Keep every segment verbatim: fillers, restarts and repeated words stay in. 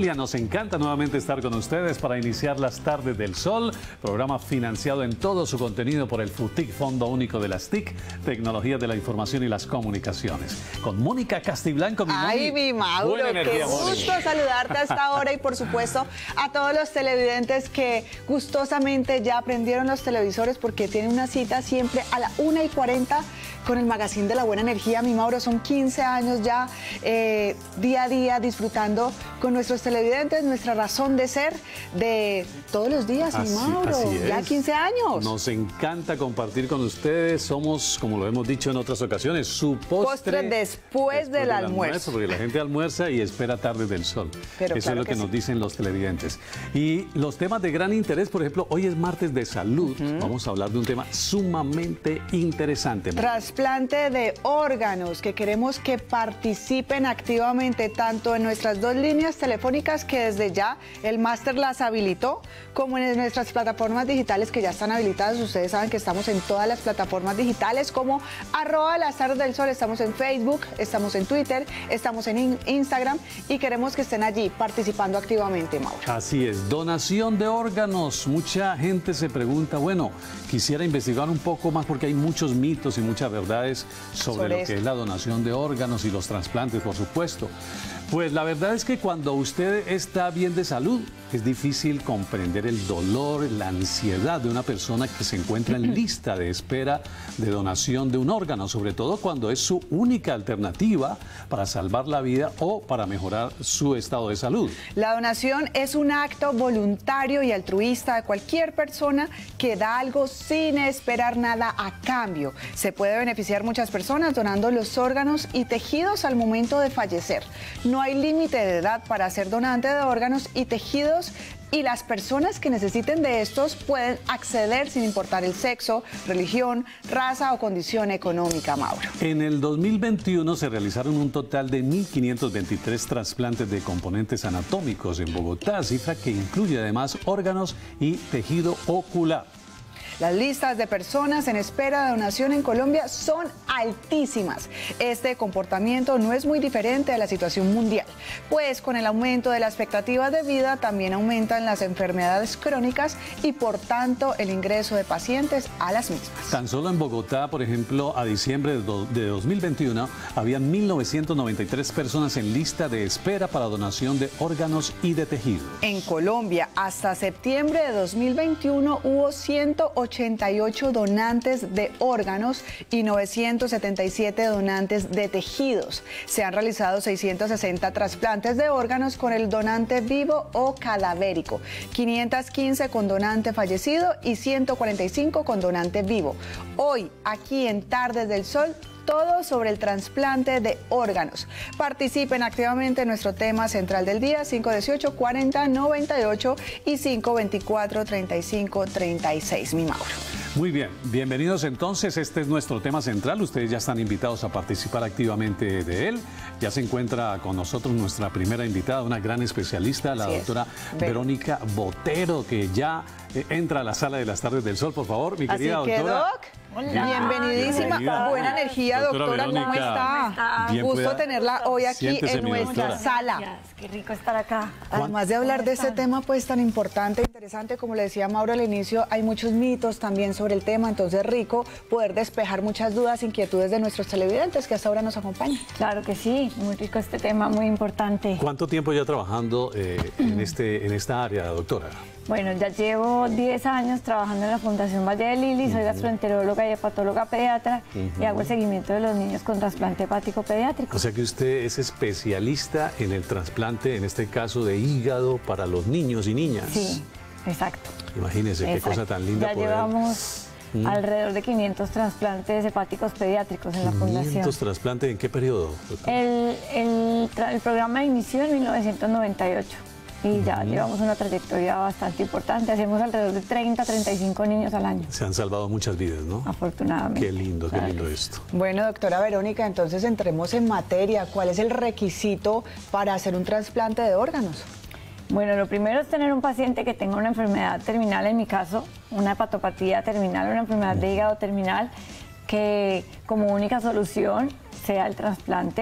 Nos encanta nuevamente estar con ustedes para iniciar las tardes del sol, programa financiado en todo su contenido por el FUTIC, Fondo Único de las T I C, Tecnologías de la Información y las Comunicaciones. Con Mónica Castiblanco. Mi Ay, Moni. mi Mauro, Buena energía, qué gusto Moni. saludarte a esta hora y por supuesto a todos los televidentes que gustosamente ya prendieron los televisores porque tienen una cita siempre a la una y cuarenta con el Magazine de la Buena Energía. Mi Mauro, son quince años ya eh, día a día disfrutando con nuestros televidentes, nuestra razón de ser de todos los días, Así, mi Mauro. así es. Ya quince años. Nos encanta compartir con ustedes. Somos, como lo hemos dicho en otras ocasiones, su postre, Postre después, después del, del almuerzo. almuerzo. Porque la gente almuerza y espera tardes del sol. Pero Eso claro es lo que, que nos sí. dicen los televidentes. Y los temas de gran interés, por ejemplo, hoy es martes de salud. Uh-huh. Vamos a hablar de un tema sumamente interesante. Trasplante de órganos, que queremos que participen activamente tanto en nuestras dos líneas telefónicas que desde ya el máster las habilitó, como en nuestras plataformas digitales que ya están habilitadas. Ustedes saben que estamos en todas las plataformas digitales como arroba las tardes del sol. Estamos en Facebook, estamos en Twitter, estamos en Instagram y queremos que estén allí participando activamente, Mauro. Así es, donación de órganos. Mucha gente se pregunta, bueno, quisiera investigar un poco más porque hay muchos mitos y muchas verdades sobre, sobre lo esto. que es la donación de órganos y los trasplantes, por supuesto. Pues la verdad es que cuando usted está bien de salud, es difícil comprender el dolor, la ansiedad de una persona que se encuentra en lista de espera de donación de un órgano, sobre todo cuando es su única alternativa para salvar la vida o para mejorar su estado de salud. La donación es un acto voluntario y altruista de cualquier persona que da algo sin esperar nada a cambio. Se puede beneficiar muchas personas donando los órganos y tejidos al momento de fallecer. No hay límite de edad para ser donante de órganos y tejidos, y las personas que necesiten de estos pueden acceder sin importar el sexo, religión, raza o condición económica, Mauro. En el dos mil veintiuno se realizaron un total de mil quinientos veintitrés trasplantes de componentes anatómicos en Bogotá, cifra que incluye además órganos y tejido ocular. Las listas de personas en espera de donación en Colombia son altísimas. Este comportamiento no es muy diferente de la situación mundial, pues con el aumento de la expectativa de vida también aumentan las enfermedades crónicas y por tanto el ingreso de pacientes a las mismas. Tan solo en Bogotá, por ejemplo, a diciembre de dos mil veintiuno había mil novecientos noventa y tres personas en lista de espera para donación de órganos y de tejidos. En Colombia, hasta septiembre de dos mil veintiuno hubo ciento ochenta y ocho donantes de órganos y novecientos setenta y siete donantes de tejidos. Se han realizado seiscientos sesenta trasplantes de órganos con el donante vivo o cadavérico, quinientos quince con donante fallecido y ciento cuarenta y cinco con donante vivo. Hoy, aquí en Tardes del Sol, todo sobre el trasplante de órganos. Participen activamente en nuestro tema central del día, cinco dieciocho, cuarenta, noventa y ocho y cinco veinticuatro, treinta y cinco, treinta y seis, mi Mauro. Muy bien, bienvenidos entonces, este es nuestro tema central, ustedes ya están invitados a participar activamente de él. Ya se encuentra con nosotros nuestra primera invitada, una gran especialista, la Así doctora es. Verónica Botero, que ya eh, entra a la sala de las tardes del sol, por favor, mi querida Así que, doctora. Doc, Hola. Bienvenidísima, Bienvenida. buena energía, doctora, doctora ¿cómo está? Bien Gusto pueda. tenerla hoy aquí Siéntese, en nuestra doctora. sala. Gracias, qué rico estar acá. Además de hablar de este tema pues tan importante, interesante, como le decía Mauro al inicio, hay muchos mitos también sobre el tema, entonces rico poder despejar muchas dudas, inquietudes de nuestros televidentes que hasta ahora nos acompañan. Claro que sí, muy rico este tema, muy importante. ¿Cuánto tiempo ya trabajando eh, en, este, en esta área, doctora? Bueno, ya llevo diez años trabajando en la Fundación Valle de Lili, uh-huh. soy gastroenteróloga y hepatóloga pediatra uh-huh. y hago el seguimiento de los niños con trasplante hepático pediátrico. O sea que usted es especialista en el trasplante, en este caso de hígado para los niños y niñas. Sí, exacto. Imagínese exacto. qué cosa tan linda. Ya poder... llevamos ¿Mm? alrededor de quinientos trasplantes hepáticos pediátricos en la Fundación. ¿quinientos trasplantes en qué periodo? El, el, el programa inició en mil novecientos noventa y ocho. Y ya uh-huh. llevamos una trayectoria bastante importante. Hacemos alrededor de treinta, treinta y cinco niños al año. Se han salvado muchas vidas, ¿no? Afortunadamente. Qué lindo, claro. qué lindo esto. Bueno, doctora Verónica, entonces entremos en materia. ¿Cuál es el requisito para hacer un trasplante de órganos? Bueno, lo primero es tener un paciente que tenga una enfermedad terminal, en mi caso, una hepatopatía terminal, una enfermedad de hígado terminal, que como única solución sea el trasplante.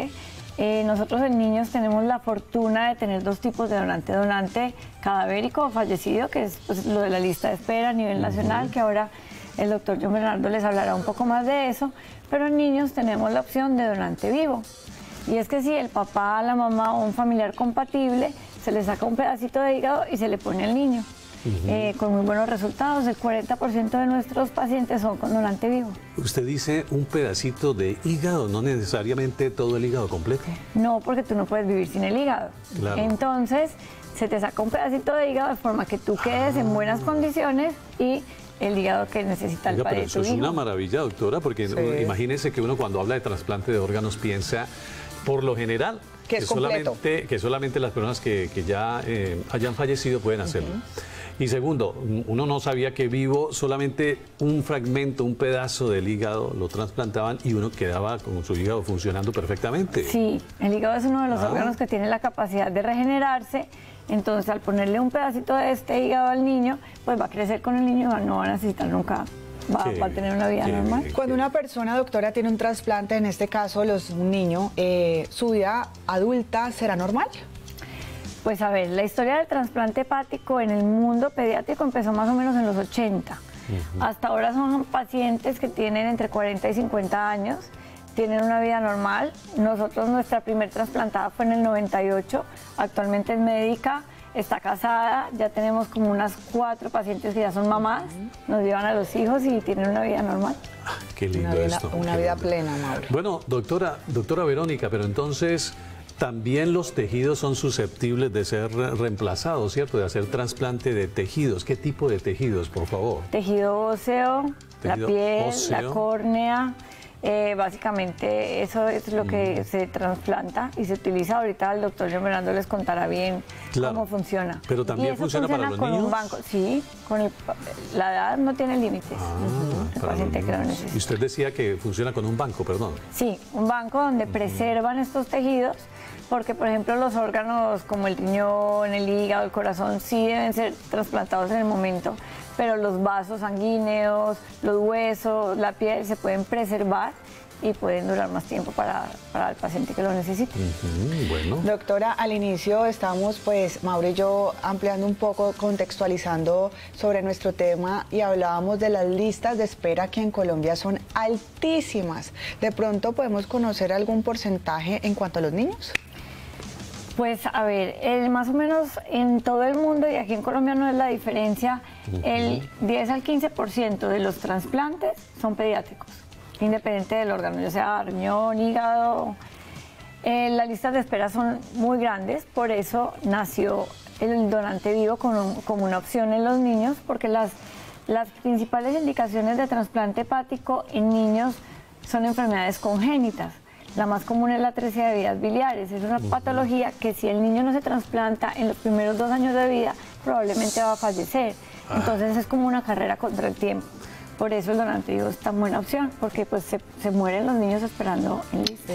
Eh, nosotros en niños tenemos la fortuna de tener dos tipos de donante, donante cadavérico o fallecido, que es pues, lo de la lista de espera a nivel nacional, uh-huh. que ahora el doctor John Bernardo les hablará un poco más de eso, pero en niños tenemos la opción de donante vivo. Y es que si el papá, la mamá o un familiar compatible, se le saca un pedacito de hígado y se le pone al niño. Uh-huh. eh, con muy buenos resultados, el cuarenta por ciento de nuestros pacientes son con donante vivo. Usted dice un pedacito de hígado, no necesariamente todo el hígado completo. No, porque tú no puedes vivir sin el hígado. Claro. Entonces, se te saca un pedacito de hígado de forma que tú quedes ah. en buenas condiciones y el hígado que necesita el Oiga, padre pero eso de tu es hijo. una maravilla, doctora, porque sí. imagínese que uno cuando habla de trasplante de órganos piensa, por lo general, que, es que, solamente, que solamente las personas que, que ya eh, hayan fallecido pueden hacerlo. Uh-huh. Y segundo, uno no sabía que vivo solamente un fragmento, un pedazo del hígado lo trasplantaban y uno quedaba con su hígado funcionando perfectamente. Sí, el hígado es uno de los ah. órganos que tiene la capacidad de regenerarse. Entonces, al ponerle un pedacito de este hígado al niño, pues va a crecer con el niño, no va a necesitar nunca, va, va a tener una vida normal. Cuando una persona, doctora, tiene un trasplante, en este caso los, un niño, eh, ¿su vida adulta será normal? Pues a ver, la historia del trasplante hepático en el mundo pediátrico empezó más o menos en los ochenta. Uh-huh. Hasta ahora son pacientes que tienen entre cuarenta y cincuenta años, tienen una vida normal. Nosotros, nuestra primer trasplantada fue en el noventa y ocho, actualmente es médica, está casada, ya tenemos como unas cuatro pacientes que ya son mamás, uh-huh. nos llevan a los hijos y tienen una vida normal. Ah, qué lindo una vida, esto. Una vida plena, Mauro. Bueno, doctora, doctora Verónica, pero entonces también los tejidos son susceptibles de ser reemplazados, ¿cierto? De hacer trasplante de tejidos. ¿Qué tipo de tejidos, por favor? Tejido óseo, tejido la piel, óseo. La córnea. Eh, básicamente eso es lo que mm. se trasplanta y se utiliza. Ahorita el doctor John Bernardo les contará bien claro. cómo funciona. Pero también funciona, funciona para los con niños. Un banco. Sí, con el, la edad no tiene límites. Ah, uh-huh. El paciente que lo necesita. Y usted decía que funciona con un banco, perdón. Sí, un banco donde uh-huh. preservan estos tejidos, porque por ejemplo los órganos como el riñón, el hígado, el corazón sí deben ser trasplantados en el momento, pero los vasos sanguíneos, los huesos, la piel se pueden preservar y pueden durar más tiempo para, para el paciente que lo necesite. Uh-huh, bueno. Doctora, al inicio estábamos, pues, Mauro y yo ampliando un poco, contextualizando sobre nuestro tema y hablábamos de las listas de espera que en Colombia son altísimas. ¿De pronto podemos conocer algún porcentaje en cuanto a los niños? Pues a ver, el, más o menos en todo el mundo y aquí en Colombia no es la diferencia, uh-huh. el diez al quince por ciento de los trasplantes son pediátricos, independiente del órgano, ya sea riñón, hígado. Eh, las listas de espera son muy grandes, por eso nació el donante vivo como, como una opción en los niños, porque las, las principales indicaciones de trasplante hepático en niños son enfermedades congénitas. La más común es la atresia de vías biliares. Es una patología que si el niño no se trasplanta en los primeros dos años de vida, probablemente va a fallecer. Entonces es como una carrera contra el tiempo. Por eso el donante vivo es tan buena opción, porque pues se, se mueren los niños esperando en lista.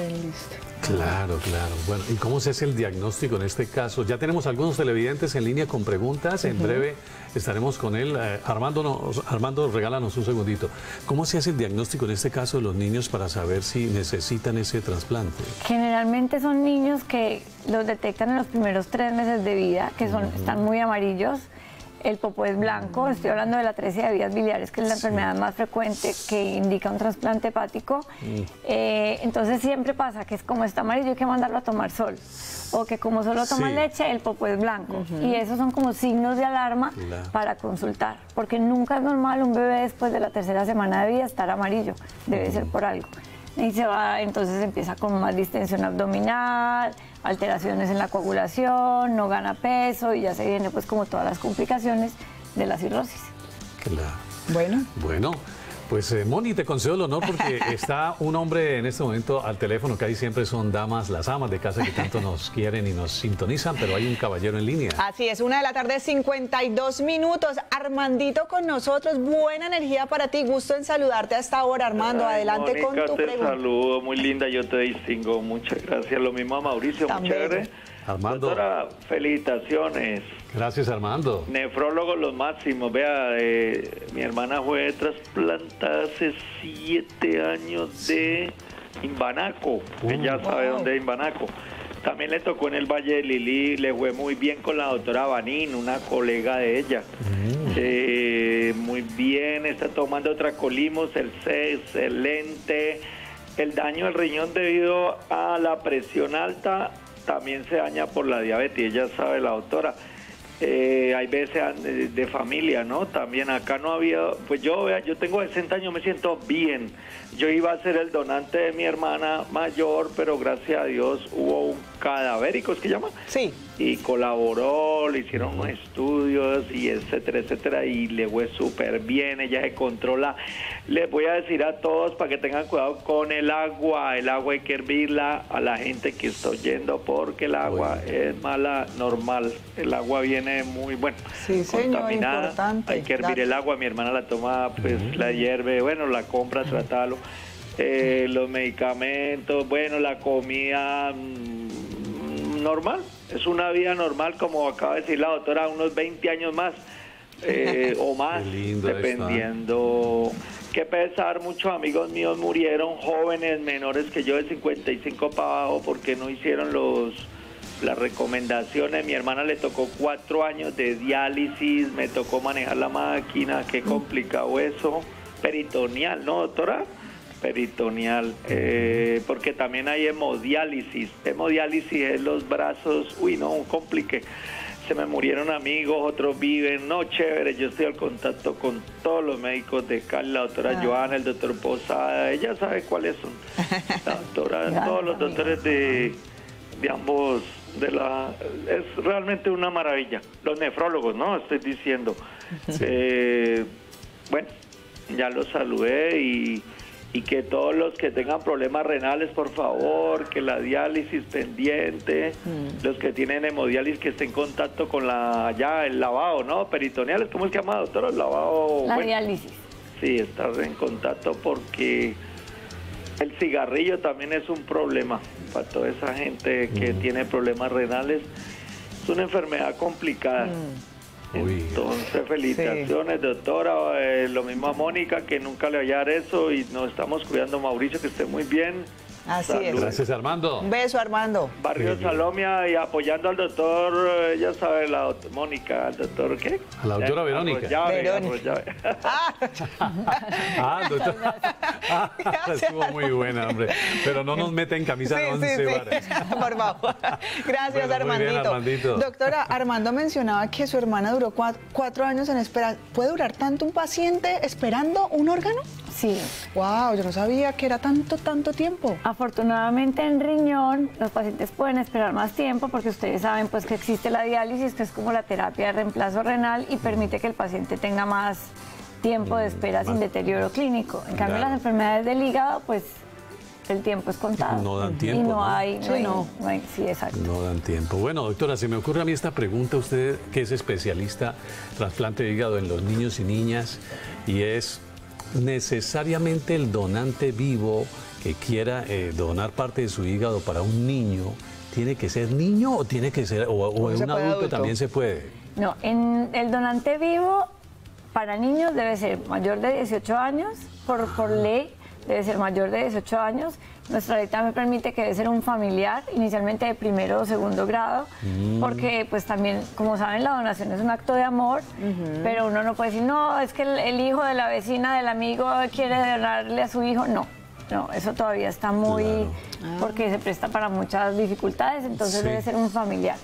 Claro, claro. Bueno, ¿y cómo se hace el diagnóstico en este caso? Ya tenemos algunos televidentes en línea con preguntas. En uh-huh. breve estaremos con él. Eh, Armando, nos, Armando, regálanos un segundito. ¿Cómo se hace el diagnóstico en este caso de los niños para saber si necesitan ese trasplante? Generalmente son niños que los detectan en los primeros tres meses de vida, que son, uh-huh. están muy amarillos. El popó es blanco, estoy hablando de la atresia de vías biliares, que es la sí. enfermedad más frecuente que indica un trasplante hepático. Mm. Eh, entonces siempre pasa que es como está amarillo hay que mandarlo a tomar sol. O que como solo toma sí. leche, el popó es blanco. Uh-huh. Y esos son como signos de alarma claro. para consultar. Porque nunca es normal un bebé después de la tercera semana de vida estar amarillo. Debe uh-huh. ser por algo. Y se va, entonces empieza con más distensión abdominal, alteraciones en la coagulación, no gana peso y ya se viene pues como todas las complicaciones de la cirrosis. Claro. Bueno. Bueno, pues eh, Moni, te concedo el honor porque está un hombre en este momento al teléfono, que ahí siempre son damas, las amas de casa que tanto nos quieren y nos sintonizan, pero hay un caballero en línea. Así es, una de la tarde, cincuenta y dos minutos. Armandito con nosotros, buena energía para ti, gusto en saludarte hasta ahora, Armando. Ay, adelante, Mónica, con tu te pregunta. Saludo, muy linda, yo te distingo, muchas gracias. Lo mismo a Mauricio, muy chévere. Armando. Doctora, felicitaciones. Gracias, Armando. Nefrólogos los máximos. Vea, eh, mi hermana fue trasplantada hace siete años de Imbanaco, ella Uh, sabe wow. dónde es Imbanaco. También le tocó en el Valle de Lili, le fue muy bien con la doctora Banín, una colega de ella. Mm. Eh, muy bien, está tomando Tracolimos, el C, excelente. El daño del riñón debido a la presión alta también se daña por la diabetes, ella sabe la doctora. Eh, hay veces de, de familia, ¿no? También acá no había, pues yo, vea, yo tengo sesenta años, me siento bien. Yo iba a ser el donante de mi hermana mayor, pero gracias a Dios hubo un cadavérico, ¿es que llama? Sí. Y colaboró, le hicieron unos estudios y etcétera, etcétera, y le fue súper bien, ella se controla. Les voy a decir a todos para que tengan cuidado con el agua, el agua hay que hervirla a la gente que está oyendo porque el agua es mala, normal, el agua viene muy, bueno, sí, señor, contaminada, importante. hay que hervir Claro. el agua, mi hermana la toma, pues uh-huh. la hierve, bueno, la compra, tratalo, eh, los medicamentos, bueno, la comida mmm, normal, es una vida normal, como acaba de decir la doctora, unos veinte años más eh, o más, dependiendo. Qué pesar, muchos amigos míos murieron, jóvenes, menores que yo, de cincuenta y cinco para abajo, porque no hicieron los las recomendaciones. Mi hermana le tocó cuatro años de diálisis, me tocó manejar la máquina, qué complicado eso. Peritoneal, ¿no, doctora? Peritoneal, eh, porque también hay hemodiálisis. Hemodiálisis es los brazos, uy, no, un complique. Se me murieron amigos, otros viven, no, chévere, yo estoy al contacto con todos los médicos de Cali, la doctora ah. Joana, el doctor Posada, ella sabe cuáles son, la doctora, todos los doctores de, de ambos, de la, es realmente una maravilla, los nefrólogos, ¿no? Estoy diciendo, sí. eh, bueno, ya los saludé y... y que todos los que tengan problemas renales, por favor, que la diálisis pendiente, mm. los que tienen hemodiálisis que estén en contacto con la ya el lavado, ¿no? Peritoneal, ¿cómo es que se llama, doctor? El lavado... La bueno, diálisis. Sí, estar en contacto porque el cigarrillo también es un problema para toda esa gente que mm. tiene problemas renales. Es una enfermedad complicada. Mm. Entonces, felicitaciones, sí. doctora, eh, lo mismo a Mónica, que nunca le vaya a dar eso, y nos estamos cuidando, Mauricio, que esté muy bien. Así Salud. Es. Gracias, Armando. Un beso, Armando. Barrio Salomia, y apoyando al doctor, ella sabe, la doctora Mónica, al doctor, ¿qué? A la doctora eh, Verónica. Arroyave, Verónica. Arroyave. Ah, ah, doctor. Ah, estuvo muy buena, hombre. Pero no nos mete en camisa de sí, once sí, varas. Sí. Por favor. Gracias, bueno, Armandito. Bien, Armandito. Doctora, Armando mencionaba que su hermana duró cuatro, cuatro años en espera. ¿Puede durar tanto un paciente esperando un órgano? Sí. Wow, yo no sabía que era tanto, tanto tiempo. Afortunadamente en riñón los pacientes pueden esperar más tiempo porque ustedes saben pues que existe la diálisis, que es como la terapia de reemplazo renal y permite que el paciente tenga más tiempo de espera sin deterioro clínico. En cambio, claro. las enfermedades del hígado, pues el tiempo es contado. No dan tiempo. Y no, ¿no? hay, no, sí, hay, no. no hay, sí, exacto. No dan tiempo. Bueno, doctora, se me ocurre a mí esta pregunta, usted que es especialista en trasplante de hígado en los niños y niñas, y es, ¿necesariamente el donante vivo que quiera eh, donar parte de su hígado para un niño, tiene que ser niño o tiene que ser, o, o en un adulto, adulto también se puede? No, en el donante vivo para niños debe ser mayor de dieciocho años, por, por ley debe ser mayor de dieciocho años. Nuestra ley también permite que debe ser un familiar, inicialmente de primero o segundo grado, mm. porque pues también, como saben, la donación es un acto de amor, uh-huh. pero uno no puede decir, no, es que el, el hijo de la vecina, del amigo, quiere donarle a su hijo. No, no, eso todavía está muy, claro. porque se presta para muchas dificultades, entonces sí. debe ser un familiar.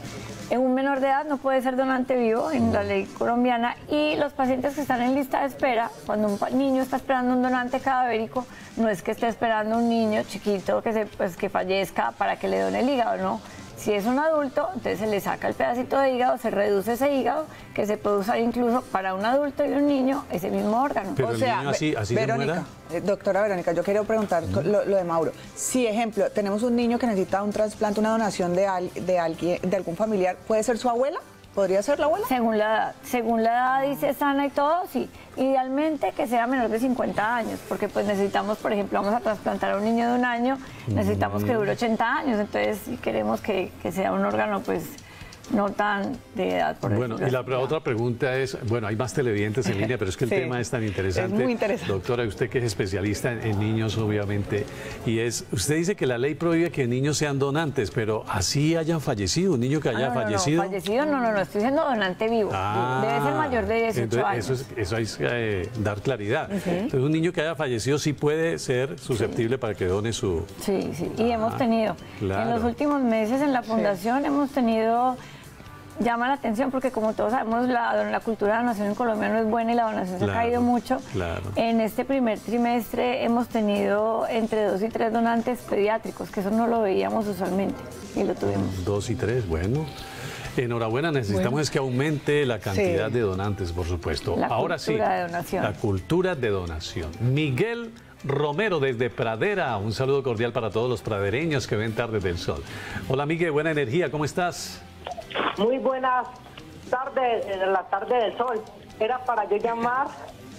En un menor de edad no puede ser donante vivo en la ley colombiana, y los pacientes que están en lista de espera, cuando un niño está esperando un donante cadavérico, no es que esté esperando un niño chiquito que, se, pues, que fallezca para que le done el hígado, no. Si es un adulto, entonces se le saca el pedacito de hígado, se reduce ese hígado, que se puede usar incluso para un adulto y un niño ese mismo órgano. Pero o el sea, niño así, así Verónica, eh, doctora Verónica, yo quiero preguntar ¿Mm? lo, lo de Mauro. Si, ejemplo, tenemos un niño que necesita un trasplante, una donación de, al, de, alguien, de algún familiar, ¿puede ser su abuela? ¿Podría ser la abuela? Según la edad. Según la edad, dice sana y todo, sí. Idealmente que sea menor de cincuenta años, porque pues necesitamos, por ejemplo, vamos a trasplantar a un niño de un año, necesitamos que dure ochenta años, entonces si queremos que, que sea un órgano pues no tan de edad. Por bueno, y la así. Otra pregunta es, bueno, hay más televidentes en línea, pero es que el sí, tema es tan interesante. Es muy interesante. Doctora, usted que es especialista en, en niños, obviamente, y es, usted dice que la ley prohíbe que niños sean donantes, pero así hayan fallecido, un niño que haya ah, no, no, fallecido. No, fallecido no, no, no, estoy diciendo donante vivo. Ah, debe ser mayor de dieciocho años. Eso, es, eso hay que eh, dar claridad. Uh-huh. Entonces, un niño que haya fallecido sí puede ser susceptible sí. para que done su... Sí, sí, y ah, hemos tenido, claro. en los últimos meses en la fundación sí. hemos tenido... Llama la atención porque, como todos sabemos, la, la cultura de donación en Colombia no es buena y la donación claro, se ha caído mucho. Claro. En este primer trimestre hemos tenido entre dos y tres donantes pediátricos, que eso no lo veíamos usualmente y lo tuvimos. Dos y tres, bueno. Enhorabuena, necesitamos bueno. es que aumente la cantidad sí. de donantes, por supuesto. La Ahora cultura sí, de donación. La cultura de donación. Miguel Romero desde Pradera, un saludo cordial para todos los pradereños que ven Tardes del Sol. Hola Miguel, buena energía, ¿cómo estás? Muy buenas tardes, en la tarde del sol. Era para yo llamar,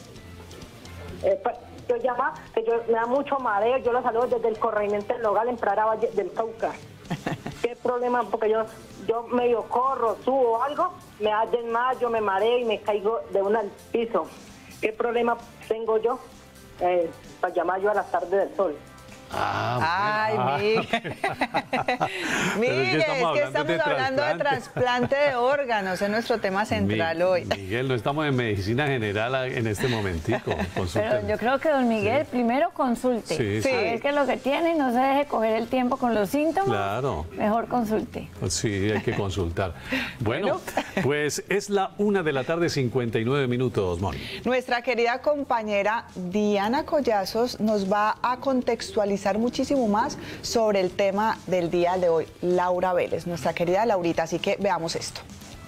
eh, yo llamar, que yo, me da mucho mareo, yo lo saludo desde el corregimiento del Nogal en Pradera Valle del Cauca. ¿Qué problema? Porque yo, yo medio corro, subo algo, me da desmayo, me mareo y me caigo de una al piso. ¿Qué problema tengo yo eh, para llamar yo a la tarde del sol? Ah, Ay, bueno. Miguel. Miguel, es que estamos, es que estamos de hablando de trasplante de órganos, es nuestro tema central Mi, hoy. Miguel, no estamos en medicina general en este momentico. Pero yo creo que don Miguel sí. primero consulte. Sí, sí. A ver qué es lo que tiene y no se deje coger el tiempo con los síntomas. Claro. Mejor consulte. Sí, hay que consultar. Bueno, pues es la una de la tarde, cincuenta y nueve minutos, Moni. Nuestra querida compañera Diana Collazos nos va a contextualizar muchísimo más sobre el tema del día de hoy. Laura Vélez, nuestra querida Laurita, así que veamos esto.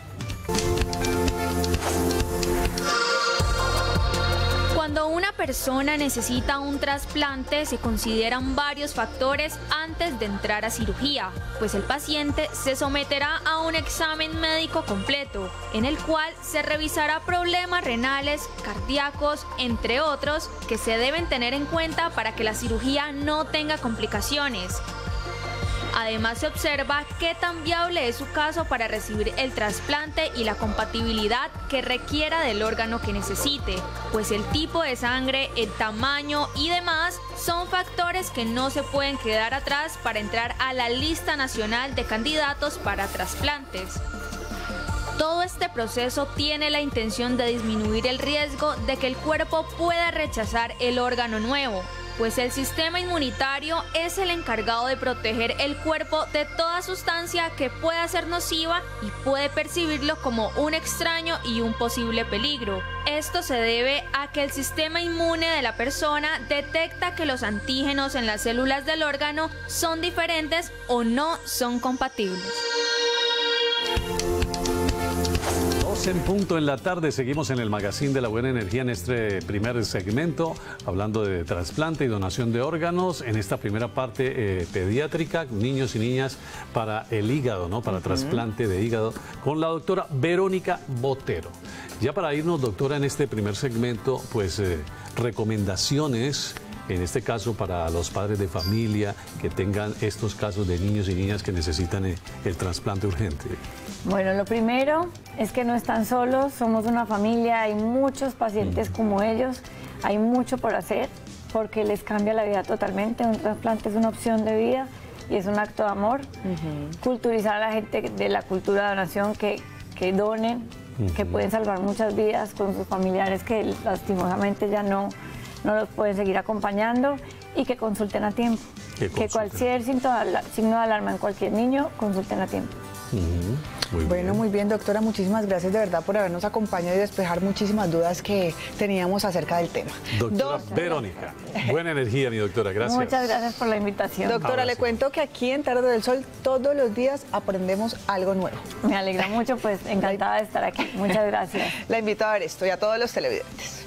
Cuando una persona necesita un trasplante, se consideran varios factores antes de entrar a cirugía, pues el paciente se someterá a un examen médico completo, en el cual se revisará problemas renales, cardíacos, entre otros, que se deben tener en cuenta para que la cirugía no tenga complicaciones. Además, se observa qué tan viable es su caso para recibir el trasplante y la compatibilidad que requiera del órgano que necesite, pues el tipo de sangre, el tamaño y demás son factores que no se pueden quedar atrás para entrar a la lista nacional de candidatos para trasplantes. Todo este proceso tiene la intención de disminuir el riesgo de que el cuerpo pueda rechazar el órgano nuevo, pues el sistema inmunitario es el encargado de proteger el cuerpo de toda sustancia que pueda ser nociva y puede percibirlo como un extraño y un posible peligro. Esto se debe a que el sistema inmune de la persona detecta que los antígenos en las células del órgano son diferentes o no son compatibles. En punto en la tarde, seguimos en el Magazine de la Buena Energía en este primer segmento, hablando de trasplante y donación de órganos, en esta primera parte eh, pediátrica, niños y niñas para el hígado, ¿no? Para uh-huh. trasplante de hígado, con la doctora Verónica Botero. Ya para irnos, doctora, en este primer segmento, pues eh, recomendaciones, en este caso para los padres de familia que tengan estos casos de niños y niñas que necesitan el, el trasplante urgente. Bueno, lo primero es que no están solos, somos una familia, hay muchos pacientes mm. como ellos, hay mucho por hacer porque les cambia la vida totalmente. Un trasplante es una opción de vida y es un acto de amor. Uh-huh. Culturizar a la gente de la cultura de donación que, que donen, uh-huh. que pueden salvar muchas vidas con sus familiares que lastimosamente ya no... no los pueden seguir acompañando y que consulten a tiempo. Que, que cualquier signo de alarma en cualquier niño, consulten a tiempo. Uh-huh. Muy bueno, bien. Muy bien, doctora, muchísimas gracias de verdad por habernos acompañado y despejar muchísimas dudas que teníamos acerca del tema. Doctora Dos... Verónica, buena energía, mi doctora, gracias. Muchas gracias por la invitación. Doctora, Ahora le sí. cuento que aquí en Tarde del Sol todos los días aprendemos algo nuevo. Me alegra mucho, pues encantada de estar aquí. Muchas gracias. La invito a ver esto y a todos los televidentes.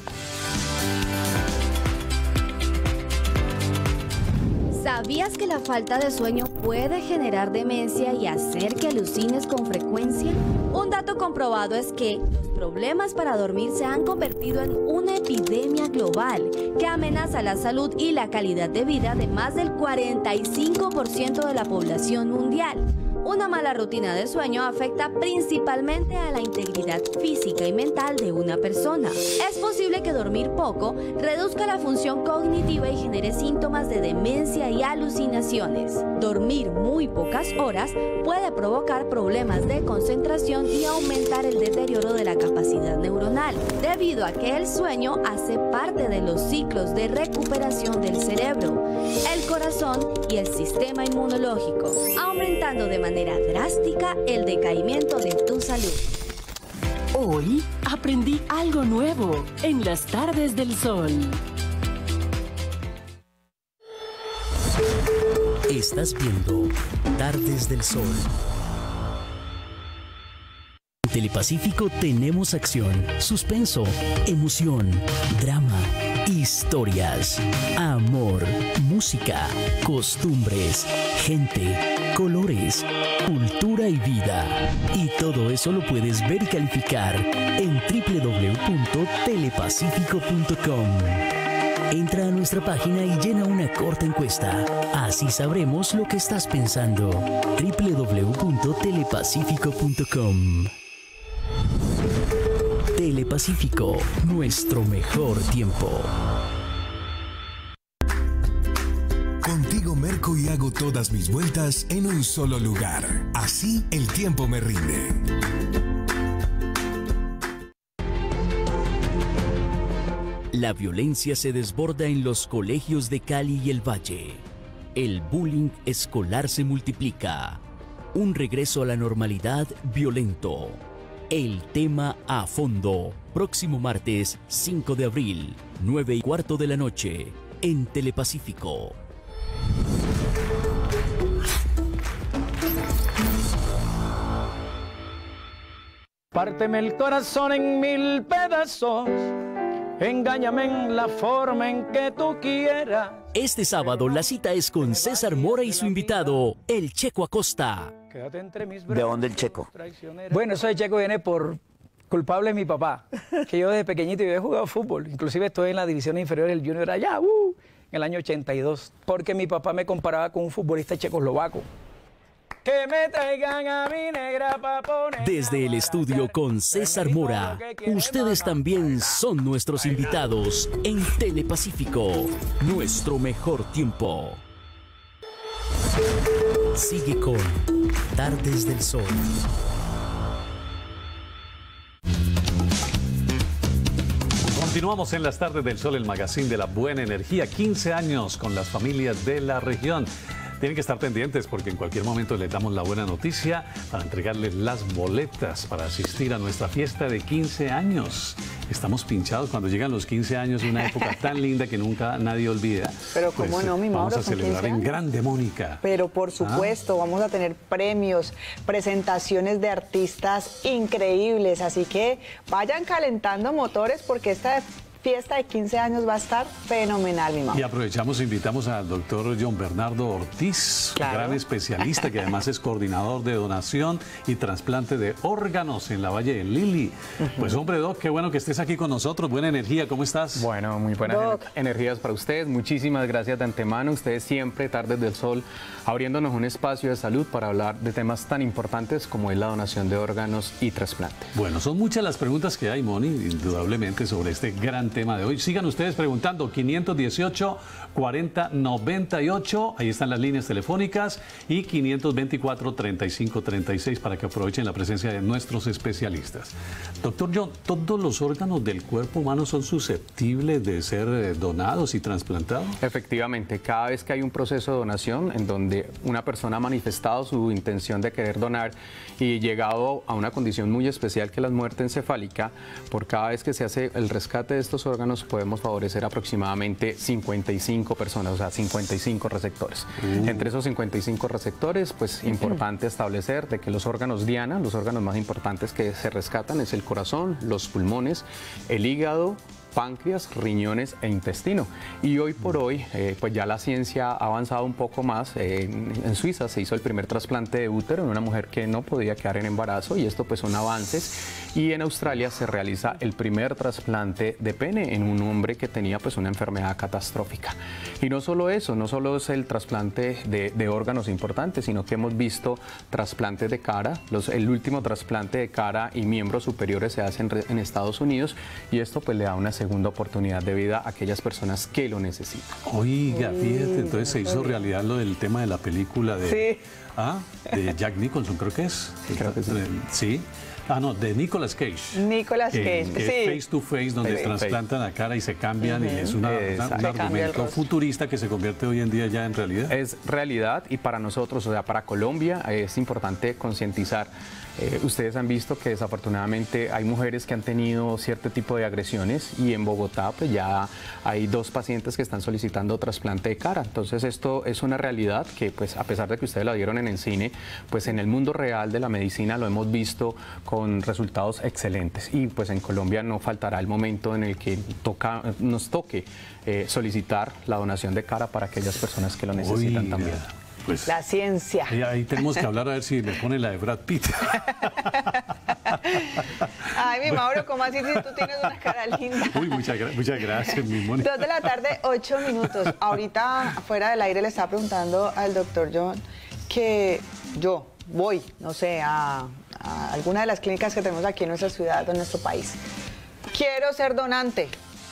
¿Sabías que la falta de sueño puede generar demencia y hacer que alucines con frecuencia? Un dato comprobado es que los problemas para dormir se han convertido en una epidemia global que amenaza la salud y la calidad de vida de más del cuarenta y cinco por ciento de la población mundial. Una mala rutina de sueño afecta principalmente a la integridad física y mental de una persona. Es posible que dormir poco reduzca la función cognitiva y genere síntomas de demencia y alucinaciones. Dormir muy pocas horas puede provocar problemas de concentración y aumentar el deterioro de la capacidad neuronal, debido a que el sueño hace parte de los ciclos de recuperación del cerebro, el corazón y el sistema inmunológico, aumentando de manera drástica el decaimiento de tu salud. Hoy aprendí algo nuevo en las tardes del sol. Estás viendo Tardes del Sol. En Telepacífico tenemos acción, suspenso, emoción, drama, historias, amor, música, costumbres, gente, colores, cultura y vida. Y todo eso lo puedes ver y calificar en doble u doble u doble u punto telepacífico punto com. Entra a nuestra página y llena una corta encuesta. Así sabremos lo que estás pensando. doble u doble u doble u punto telepacífico punto com. Telepacífico, nuestro mejor tiempo. Contigo merco y hago todas mis vueltas en un solo lugar. Así el tiempo me rinde. La violencia se desborda en los colegios de Cali y el Valle. El bullying escolar se multiplica. Un regreso a la normalidad violento. El tema a fondo. Próximo martes cinco de abril, nueve y cuarto de la noche, en Telepacífico. Párteme el corazón en mil pedazos. Engáñame en la forma en que tú quieras. Este sábado la cita es con César Mora y su invitado, el Checo Acosta. ¿De dónde el Checo? Bueno, eso de Checo viene por culpable de mi papá, que yo desde pequeñito yo he jugado fútbol. Inclusive estoy en la división inferior del Junior allá, uh, en el año ochenta y dos, porque mi papá me comparaba con un futbolista checoslovaco. Que me traigan a mi negra pa' poner. Desde el estudio con César Mora, ustedes también son nuestros invitados en Telepacífico, nuestro mejor tiempo. Sigue con Tardes del Sol. Continuamos en las Tardes del Sol, el magazine de la buena energía. quince años con las familias de la región. Tienen que estar pendientes porque en cualquier momento les damos la buena noticia para entregarles las boletas para asistir a nuestra fiesta de quince años. Estamos pinchados cuando llegan los quince años, una época tan linda que nunca nadie olvida. Pero cómo pues, no, mi Mauro, vamos a celebrar en grande, Mónica. Pero por supuesto, ¿Ah? vamos a tener premios, presentaciones de artistas increíbles, así que vayan calentando motores porque esta fiesta de quince años va a estar fenomenal, mi mamá. Y aprovechamos e invitamos al doctor John Bernardo Ortiz, claro. gran especialista que además es coordinador de donación y trasplante de órganos en la Valle del Lili. Uh-huh. Pues hombre, Doc, qué bueno que estés aquí con nosotros. Buena energía, ¿cómo estás? Bueno, muy buenas Doc. energías para ustedes. Muchísimas gracias de antemano. Ustedes siempre, Tardes del Sol, abriéndonos un espacio de salud para hablar de temas tan importantes como es la donación de órganos y trasplante. Bueno, son muchas las preguntas que hay, Moni, indudablemente, sobre este gran tema de hoy. Sigan ustedes preguntando, quinientos dieciocho, cuarenta noventa y ocho, ahí están las líneas telefónicas, y quinientos veinticuatro, treinta y cinco treinta y seis para que aprovechen la presencia de nuestros especialistas. Doctor John, ¿todos los órganos del cuerpo humano son susceptibles de ser donados y trasplantados? Efectivamente, cada vez que hay un proceso de donación en donde una persona ha manifestado su intención de querer donar y llegado a una condición muy especial que es la muerte encefálica, por cada vez que se hace el rescate de estos órganos podemos favorecer aproximadamente cincuenta y cinco personas, o sea, cincuenta y cinco receptores. Uh. Entre esos cincuenta y cinco receptores, pues importante establecer de que los órganos diana, los órganos más importantes que se rescatan es el corazón, los pulmones, el hígado, páncreas, riñones e intestino. Y hoy por hoy, eh, pues ya la ciencia ha avanzado un poco más. Eh, en, en Suiza se hizo el primer trasplante de útero en una mujer que no podía quedar en embarazo, y esto pues son avances. Y en Australia se realiza el primer trasplante de pene en un hombre que tenía pues una enfermedad catastrófica. Y no solo eso, no solo es el trasplante de, de órganos importantes, sino que hemos visto trasplantes de cara. Los, el último trasplante de cara y miembros superiores se hace en, en Estados Unidos, y esto pues le da una segunda oportunidad de vida a aquellas personas que lo necesitan. Oiga, fíjate, entonces se hizo realidad lo del tema de la película de, sí. ¿ah? de Jack Nicholson, creo que es. Creo que sí. Sí. Ah, no, de Nicolas Cage. Nicolas Cage, que, sí. Face to Face, donde Face trasplantan la cara y se cambian, uh-huh. y es una, una, un Se argumento futurista que se convierte hoy en día ya en realidad. Es realidad, y para nosotros, o sea, para Colombia, es importante concientizar. Eh, ustedes han visto que desafortunadamente hay mujeres que han tenido cierto tipo de agresiones, y en Bogotá pues ya hay dos pacientes que están solicitando trasplante de cara. Entonces esto es una realidad que, pues, a pesar de que ustedes la vieron en el cine, pues en el mundo real de la medicina lo hemos visto con resultados excelentes, y pues en Colombia no faltará el momento en el que toca, nos toque eh, solicitar la donación de cara para aquellas personas que lo necesitan. Oiga. También. Pues, la ciencia. Y ahí tenemos que hablar a ver si le pone la de Brad Pitt. Ay, mi Mauro, ¿cómo así si tú tienes una cara linda? Uy, muchas, muchas gracias, mi Mónica. Dos de la tarde, ocho minutos. Ahorita, fuera del aire, le estaba preguntando al doctor John que yo voy, no sé, a, a alguna de las clínicas que tenemos aquí en nuestra ciudad o en nuestro país. Quiero ser donante.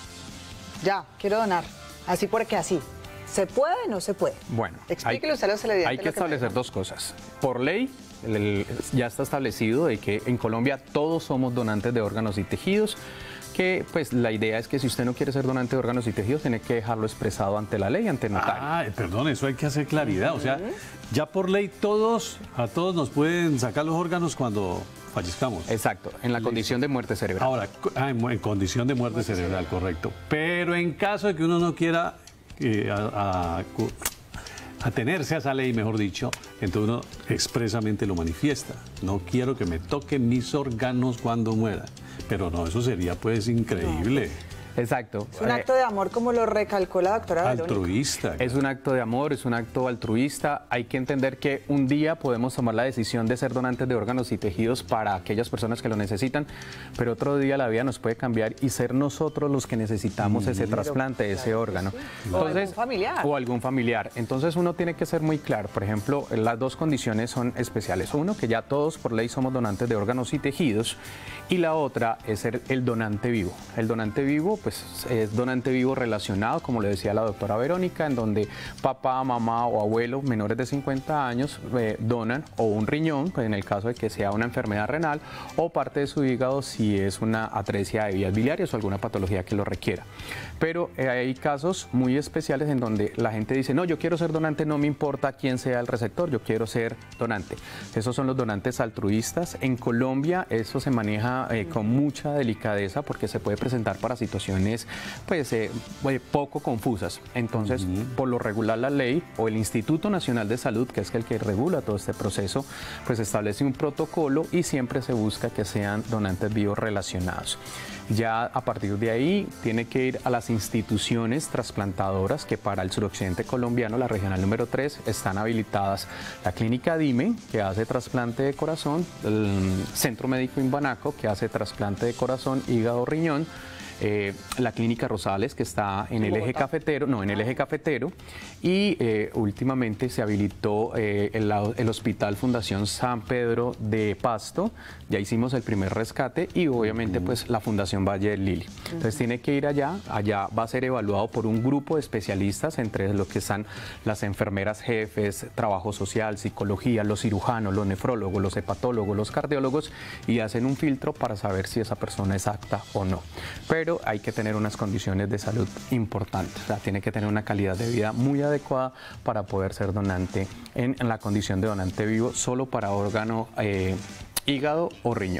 Ya, quiero donar. Así porque así. ¿Se puede o no se puede? Bueno, explíquele usted a los televidentes. Hay que establecer que dos cosas. Por ley, el, el, ya está establecido de que en Colombia todos somos donantes de órganos y tejidos, que pues la idea es que si usted no quiere ser donante de órganos y tejidos, tiene que dejarlo expresado ante la ley, ante el notario. Ah, perdón, eso hay que hacer claridad. Uh-huh. O sea, ya por ley todos, a todos nos pueden sacar los órganos cuando fallezcamos. Exacto, en la Listo. Condición de muerte cerebral. Ahora, en, en condición de muerte, muerte cerebral, cerebral, correcto. Pero en caso de que uno no quiera eh, a, a, atenerse a esa ley, mejor dicho, entonces uno expresamente lo manifiesta. No quiero que me toquen mis órganos cuando muera. Pero no, eso sería pues increíble. No. Exacto. Es un acto de amor, como lo recalcó la doctora Verónica. Altruista. Es un acto de amor, es un acto altruista. Hay que entender que un día podemos tomar la decisión de ser donantes de órganos y tejidos para aquellas personas que lo necesitan, pero otro día la vida nos puede cambiar y ser nosotros los que necesitamos mm, ese trasplante, claro, ese órgano. Sí. Entonces, o algún familiar. O algún familiar. Entonces uno tiene que ser muy claro. Por ejemplo, las dos condiciones son especiales. Uno, que ya todos por ley somos donantes de órganos y tejidos, y la otra es ser el donante vivo. El donante vivo pues es donante vivo relacionado, como le decía la doctora Verónica, en donde papá, mamá o abuelo menores de cincuenta años eh, donan o un riñón, pues en el caso de que sea una enfermedad renal, o parte de su hígado si es una atresia de vías biliares o alguna patología que lo requiera. Pero eh, hay casos muy especiales en donde la gente dice, no, yo quiero ser donante, no me importa quién sea el receptor, yo quiero ser donante. Esos son los donantes altruistas. En Colombia eso se maneja eh, con mucha delicadeza porque se puede presentar para situaciones pues eh, poco confusas. Entonces, uh-huh. por lo regular la ley o el Instituto Nacional de Salud, que es el que regula todo este proceso, pues establece un protocolo y siempre se busca que sean donantes vivos relacionados. Ya a partir de ahí tiene que ir a las instituciones trasplantadoras que para el suroccidente colombiano, la regional número tres, están habilitadas. La clínica Dime, que hace trasplante de corazón, el Centro Médico Imbanaco, que hace trasplante de corazón, hígado, riñón, Eh, la clínica Rosales, que está en el eje cafetero, no, en el eje cafetero, y eh, últimamente se habilitó eh, el, el Hospital Fundación San Pedro de Pasto. Ya hicimos el primer rescate, y obviamente uh-huh. pues la Fundación Valle del Lili. Entonces uh-huh. tiene que ir allá, allá va a ser evaluado por un grupo de especialistas, entre los que están las enfermeras jefes, trabajo social, psicología, los cirujanos, los nefrólogos, los hepatólogos, los cardiólogos, y hacen un filtro para saber si esa persona es apta o no. Pero hay que tener unas condiciones de salud importantes, o sea, tiene que tener una calidad de vida muy adecuada para poder ser donante en, en la condición de donante vivo, solo para órgano, eh, hígado o riñón.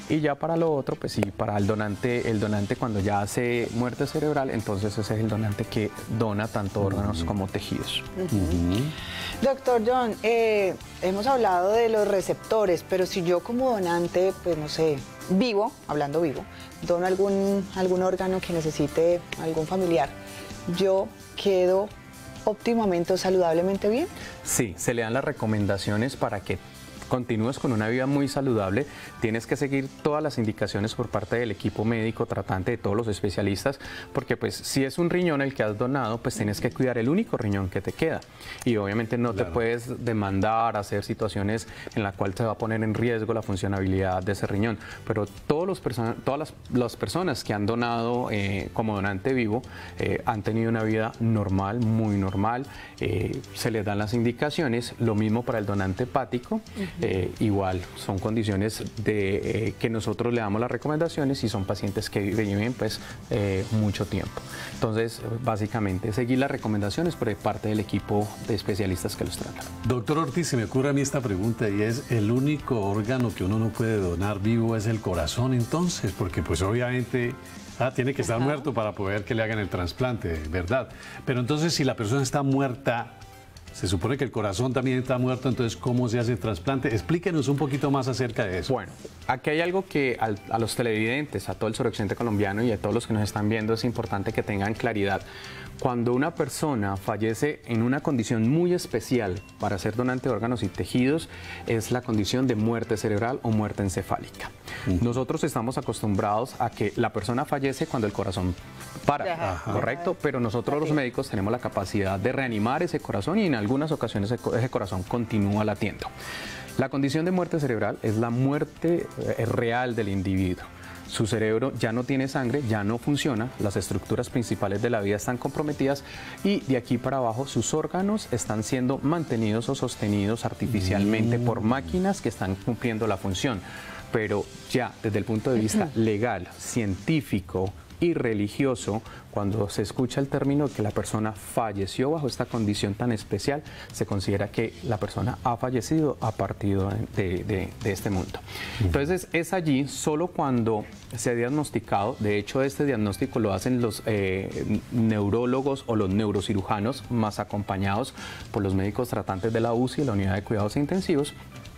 Y ya para lo otro, pues sí, para el donante, el donante cuando ya hace muerte cerebral, entonces ese es el donante que dona tanto órganos uh-huh. como tejidos. Uh-huh. Doctor John, eh, hemos hablado de los receptores, pero si yo como donante, pues no sé, vivo, hablando vivo, dono algún, algún órgano que necesite algún familiar, ¿yo quedo óptimamente o saludablemente bien? Sí, se le dan las recomendaciones para que continúes con una vida muy saludable. Tienes que seguir todas las indicaciones por parte del equipo médico tratante, de todos los especialistas, porque pues si es un riñón el que has donado, pues tienes que cuidar el único riñón que te queda. Y obviamente no claro. te puedes demandar, hacer situaciones en las cuales se va a poner en riesgo la funcionabilidad de ese riñón. Pero todos los todas las, las personas que han donado eh, como donante vivo eh, han tenido una vida normal, muy normal. Eh, se les dan las indicaciones, lo mismo para el donante hepático. Uh-huh. Eh, igual, son condiciones de, eh, que nosotros le damos las recomendaciones y son pacientes que viven pues, eh, mucho tiempo. Entonces, básicamente, seguir las recomendaciones por parte del equipo de especialistas que los tratan. Doctor Ortiz, se me ocurre a mí esta pregunta y es, ¿el único órgano que uno no puede donar vivo es el corazón entonces? Porque pues obviamente... Ah, tiene que estar Ajá. muerto para poder que le hagan el trasplante, ¿verdad? Pero entonces, si la persona está muerta... Se supone que el corazón también está muerto, entonces ¿cómo se hace el trasplante? Explíquenos un poquito más acerca de eso. Bueno, aquí hay algo que al, a los televidentes, a todo el suroccidente colombiano y a todos los que nos están viendo es importante que tengan claridad. Cuando una persona fallece en una condición muy especial para ser donante de órganos y tejidos, es la condición de muerte cerebral o muerte encefálica. Uh-huh. Nosotros estamos acostumbrados a que la persona fallece cuando el corazón para, Ajá. ¿correcto? Pero nosotros los médicos tenemos la capacidad de reanimar ese corazón y en algunas ocasiones ese corazón continúa latiendo. La condición de muerte cerebral es la muerte real del individuo. Su cerebro ya no tiene sangre, ya no funciona, las estructuras principales de la vida están comprometidas y de aquí para abajo sus órganos están siendo mantenidos o sostenidos artificialmente mm. por máquinas que están cumpliendo la función. Pero ya desde el punto de vista legal, científico y religioso, cuando se escucha el término de que la persona falleció bajo esta condición tan especial, se considera que la persona ha fallecido, ha partido de, de, de este mundo. Entonces es allí solo cuando se ha diagnosticado, de hecho este diagnóstico lo hacen los eh, neurólogos o los neurocirujanos, más acompañados por los médicos tratantes de la U C I, la unidad de cuidados intensivos,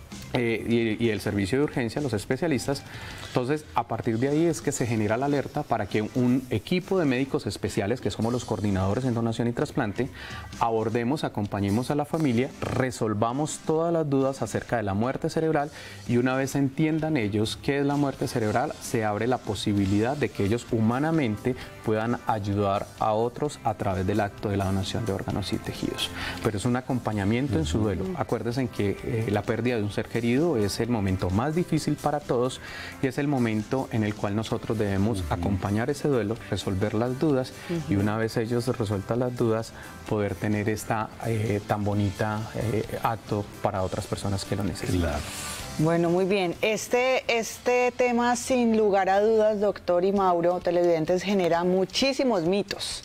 Eh, y, y el servicio de urgencia, los especialistas. Entonces, a partir de ahí es que se genera la alerta para que un equipo de médicos especiales, que somos los coordinadores en donación y trasplante, abordemos, acompañemos a la familia, resolvamos todas las dudas acerca de la muerte cerebral y una vez entiendan ellos qué es la muerte cerebral, se abre la posibilidad de que ellos humanamente puedan ayudar a otros a través del acto de la donación de órganos y tejidos. Pero es un acompañamiento en su duelo. Acuérdense que eh, la pérdida de un ser querido es el momento más difícil para todos y es el momento en el cual nosotros debemos uh-huh. acompañar ese duelo, resolver las dudas uh-huh. y una vez ellos resueltas las dudas, poder tener esta eh, tan bonita eh, acto para otras personas que lo necesitan. Claro. Bueno, muy bien. Este, este tema, sin lugar a dudas, doctor y Mauro, televidentes, genera muchísimos mitos.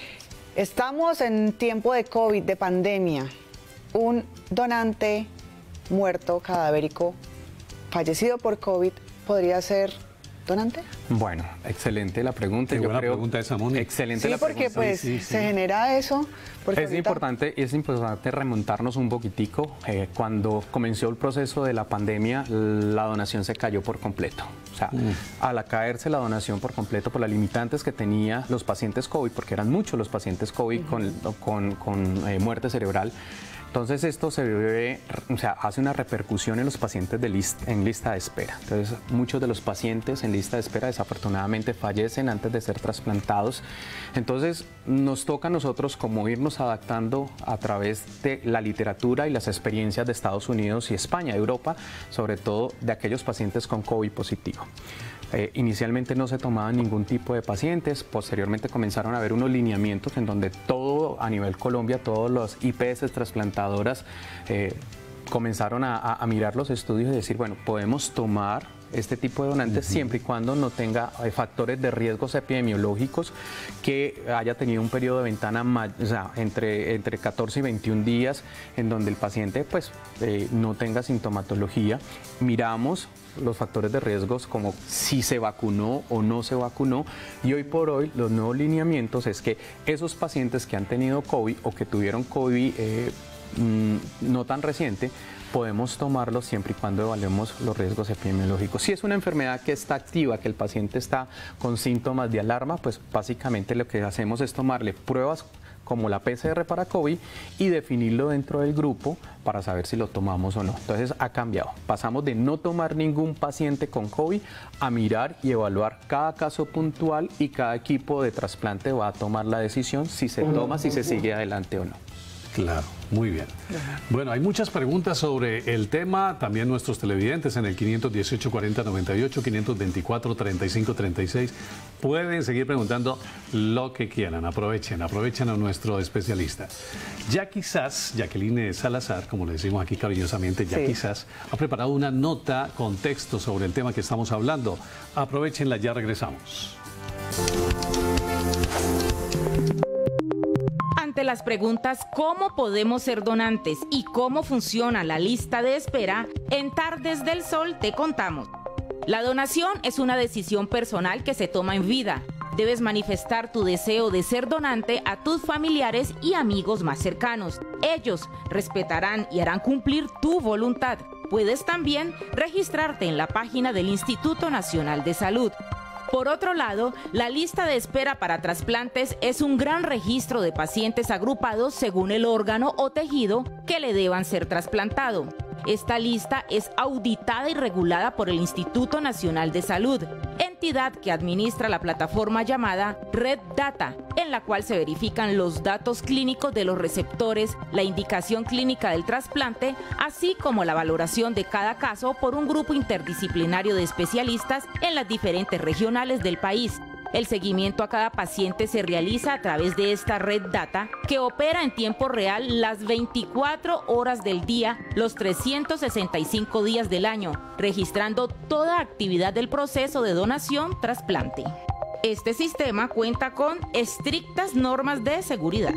Estamos en tiempo de COVID, de pandemia. Un donante muerto, cadavérico, fallecido por COVID, ¿podría ser donante? Bueno, excelente la pregunta. Qué Yo buena creo, pregunta esa, Mónica. Excelente sí, la porque pregunta. pues sí, sí, se sí. genera eso. Es ahorita... importante, es importante remontarnos un poquitico. Eh, cuando comenzó el proceso de la pandemia, la donación se cayó por completo. O sea, mm. al caerse la donación por completo por las limitantes que tenía los pacientes COVID, porque eran muchos los pacientes COVID mm. con, con, con eh, muerte cerebral. Entonces esto se ve, o sea, hace una repercusión en los pacientes de list, en lista de espera. Entonces muchos de los pacientes en lista de espera desafortunadamente fallecen antes de ser trasplantados. Entonces nos toca a nosotros como irnos adaptando a través de la literatura y las experiencias de Estados Unidos y España, Europa, sobre todo de aquellos pacientes con COVID positivo. Eh, inicialmente no se tomaban ningún tipo de pacientes, posteriormente comenzaron a haber unos lineamientos en donde todo a nivel Colombia, todos los I P S trasplantadoras eh, comenzaron a, a, a mirar los estudios y decir, bueno, podemos tomar este tipo de donantes uh-huh. siempre y cuando no tenga eh, factores de riesgos epidemiológicos, que haya tenido un periodo de ventana o sea, entre, entre catorce y veintiún días en donde el paciente pues, eh, no tenga sintomatología. Miramos los factores de riesgos como si se vacunó o no se vacunó, y hoy por hoy los nuevos lineamientos es que esos pacientes que han tenido COVID o que tuvieron COVID eh, no tan reciente, podemos tomarlos siempre y cuando evaluemos los riesgos epidemiológicos. Si es una enfermedad que está activa, que el paciente está con síntomas de alarma, pues básicamente lo que hacemos es tomarle pruebas como la P C R para COVID y definirlo dentro del grupo para saber si lo tomamos o no. Entonces ha cambiado. Pasamos de no tomar ningún paciente con COVID a mirar y evaluar cada caso puntual, y cada equipo de trasplante va a tomar la decisión si se toma, si se sigue adelante o no. Claro, muy bien. Bueno, hay muchas preguntas sobre el tema, también nuestros televidentes en el quinientos dieciocho, cuarenta, noventa y ocho, quinientos veinticuatro, treinta y cinco, treinta y seis. Pueden seguir preguntando lo que quieran, aprovechen, aprovechen a nuestro especialista. Ya quizás, Jacqueline Salazar, como le decimos aquí cariñosamente, ya sí. quizás, ha preparado una nota con texto sobre el tema que estamos hablando. Aprovechenla, ya regresamos. Ante las preguntas ¿cómo podemos ser donantes y cómo funciona la lista de espera? En Tardes del Sol te contamos. La donación es una decisión personal que se toma en vida. Debes manifestar tu deseo de ser donante a tus familiares y amigos más cercanos. Ellos respetarán y harán cumplir tu voluntad. Puedes también registrarte en la página del Instituto Nacional de Salud. Por otro lado, la lista de espera para trasplantes es un gran registro de pacientes agrupados según el órgano o tejido que le deban ser trasplantado. Esta lista es auditada y regulada por el Instituto Nacional de Salud, entidad que administra la plataforma llamada Red Data, en la cual se verifican los datos clínicos de los receptores, la indicación clínica del trasplante, así como la valoración de cada caso por un grupo interdisciplinario de especialistas en las diferentes regionales del país. El seguimiento a cada paciente se realiza a través de esta Red Data, que opera en tiempo real las veinticuatro horas del día, los trescientos sesenta y cinco días del año, registrando toda actividad del proceso de donación-trasplante. Este sistema cuenta con estrictas normas de seguridad.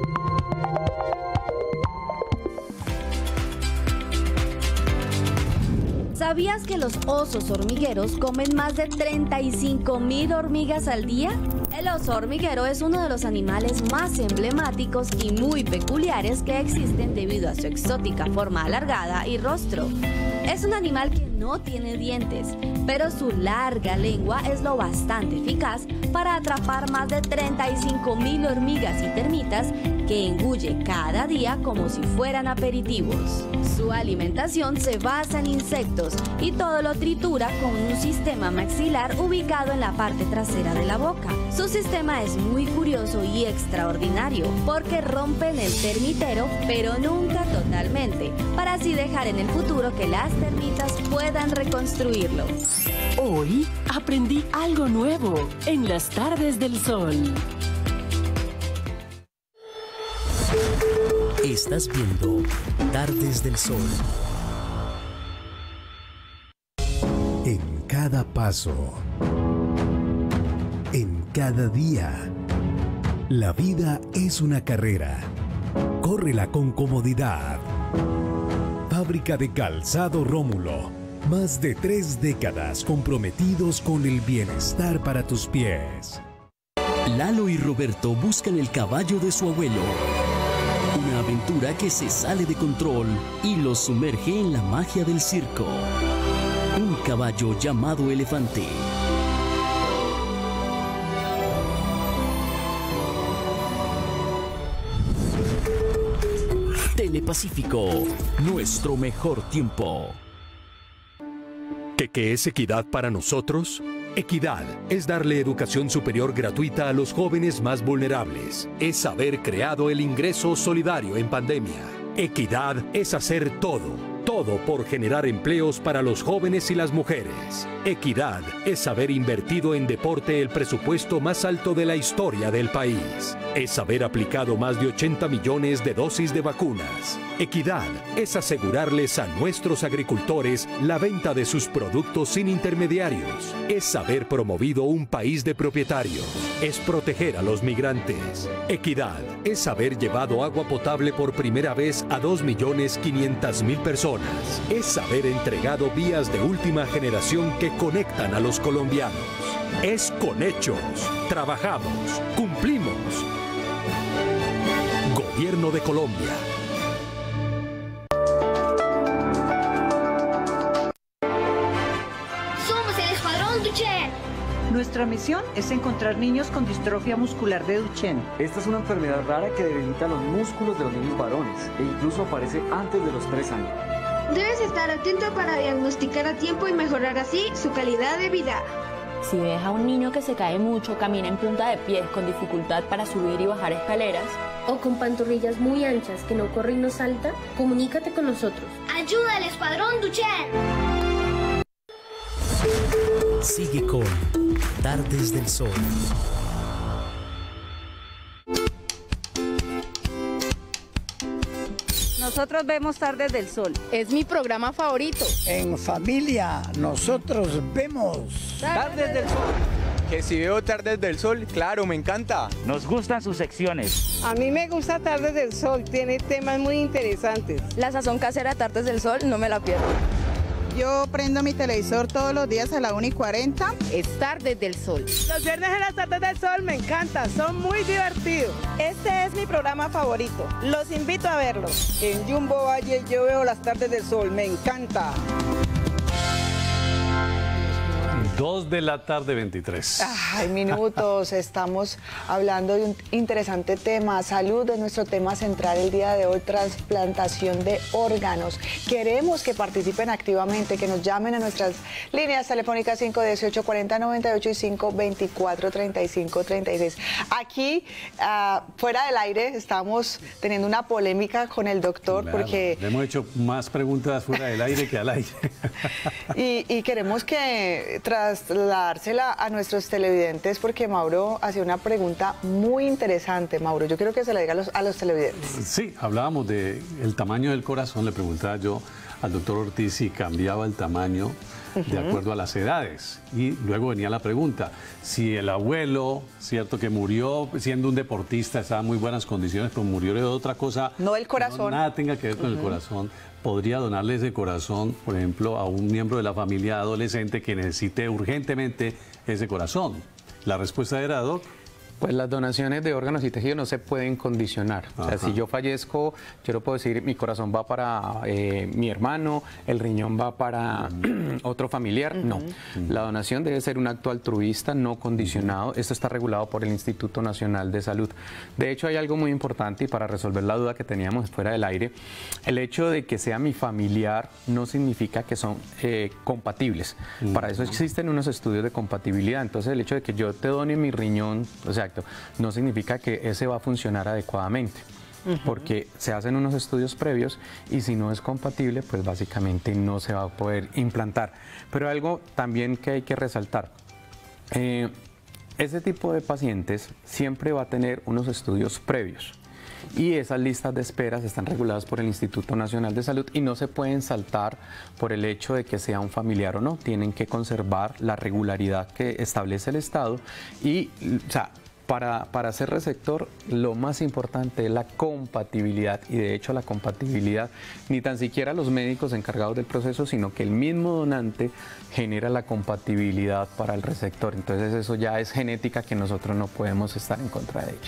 ¿Sabías que los osos hormigueros comen más de treinta y cinco mil hormigas al día? El oso hormiguero es uno de los animales más emblemáticos y muy peculiares que existen debido a su exótica forma alargada y rostro. Es un animal que no tiene dientes, pero su larga lengua es lo bastante eficaz para atrapar más de treinta y cinco mil hormigas y termitas que engulle cada día como si fueran aperitivos. Su alimentación se basa en insectos y todo lo tritura con un sistema maxilar ubicado en la parte trasera de la boca. Su sistema es muy curioso y extraordinario porque rompen el termitero, pero nunca totalmente, para así dejar en el futuro que las termitas puedan reconstruirlo. Hoy aprendí algo nuevo en las Tardes del Sol. Estás viendo Tardes del Sol. En cada paso, en cada día, la vida es una carrera. Córrela con comodidad. Fábrica de Calzado Rómulo. Más de tres décadas comprometidos con el bienestar para tus pies. Lalo y Roberto buscan el caballo de su abuelo. Una aventura que se sale de control y los sumerge en la magia del circo. Un caballo llamado Elefante. Telepacífico, nuestro mejor tiempo. ¿Qué, qué es equidad para nosotros? Equidad es darle educación superior gratuita a los jóvenes más vulnerables. Es haber creado el ingreso solidario en pandemia. Equidad es hacer todo Todo por generar empleos para los jóvenes y las mujeres. Equidad es haber invertido en deporte el presupuesto más alto de la historia del país. Es haber aplicado más de ochenta millones de dosis de vacunas. Equidad es asegurarles a nuestros agricultores la venta de sus productos sin intermediarios. Es haber promovido un país de propietarios. Es proteger a los migrantes. Equidad es haber llevado agua potable por primera vez a dos millones quinientas mil personas. Es haber entregado vías de última generación que conectan a los colombianos. Es con hechos. Trabajamos. Cumplimos. Gobierno de Colombia. Somos el Escuadrón Duchenne. Nuestra misión es encontrar niños con distrofia muscular de Duchenne. Esta es una enfermedad rara que debilita los músculos de los niños varones e incluso aparece antes de los tres años. Debes estar atento para diagnosticar a tiempo y mejorar así su calidad de vida. Si ves a un niño que se cae mucho, camina en punta de pies con dificultad para subir y bajar escaleras, o con pantorrillas muy anchas que no corre y no salta, comunícate con nosotros. ¡Ayuda al Escuadrón Duchenne! Sigue con Tardes del Sol. Nosotros vemos Tardes del Sol. Es mi programa favorito. En familia, nosotros vemos Tardes del Sol. Que si veo Tardes del Sol, claro, me encanta. Nos gustan sus secciones. A mí me gusta Tardes del Sol, tiene temas muy interesantes. La sazón casera Tardes del Sol, no me la pierdo. Yo prendo mi televisor todos los días a la una y cuarenta. Es Tardes del Sol. Los viernes en las Tardes del Sol me encanta, son muy divertidos. Este es mi programa favorito, los invito a verlo. En Jumbo Valle yo veo las Tardes del Sol, me encanta. Dos de la tarde, veintitrés. Ay, minutos, estamos hablando de un interesante tema. Salud es nuestro tema central el día de hoy, trasplantación de órganos. Queremos que participen activamente, que nos llamen a nuestras líneas telefónicas cinco dieciocho, cuarenta noventa y ocho y cinco veinticuatro, treinta y cinco, treinta y seis. Aquí, uh, fuera del aire, estamos teniendo una polémica con el doctor, claro, porque... Le hemos hecho más preguntas fuera del aire que al aire. y, y queremos que... trasladársela a nuestros televidentes porque Mauro hacía una pregunta muy interesante. Mauro, yo quiero que se la diga a los, a los televidentes. Sí, hablábamos del tamaño del corazón. Le preguntaba yo al doctor Ortiz si cambiaba el tamaño uh-huh. de acuerdo a las edades. Y luego venía la pregunta, si el abuelo, cierto que murió siendo un deportista, estaba en muy buenas condiciones, pero murió de otra cosa. No el corazón. No, nada tenga que ver con uh-huh. el corazón. ¿Podría donarle ese corazón, por ejemplo, a un miembro de la familia adolescente que necesite urgentemente ese corazón? La respuesta era, Doc. Pues las donaciones de órganos y tejidos no se pueden condicionar. Ajá. O sea, si yo fallezco, yo no puedo decir mi corazón va para eh, mi hermano, el riñón va para uh-huh. otro familiar. Uh-huh. No. Uh-huh. La donación debe ser un acto altruista, no condicionado. Uh-huh. Esto está regulado por el Instituto Nacional de Salud. De hecho, hay algo muy importante y para resolver la duda que teníamos fuera del aire, el hecho de que sea mi familiar no significa que son eh, compatibles. Uh-huh. Para eso existen unos estudios de compatibilidad. Entonces, el hecho de que yo te done mi riñón, o sea, no significa que ese va a funcionar adecuadamente, uh-huh. porque se hacen unos estudios previos y si no es compatible, pues básicamente no se va a poder implantar. Pero algo también que hay que resaltar, eh, ese tipo de pacientes siempre va a tener unos estudios previos. Y esas listas de esperas están reguladas por el Instituto Nacional de Salud y no se pueden saltar por el hecho de que sea un familiar o no. Tienen que conservar la regularidad que establece el Estado y, o sea, Para, para ser receptor, lo más importante es la compatibilidad y de hecho la compatibilidad ni tan siquiera los médicos encargados del proceso, sino que el mismo donante genera la compatibilidad para el receptor. Entonces eso ya es genética que nosotros no podemos estar en contra de ella.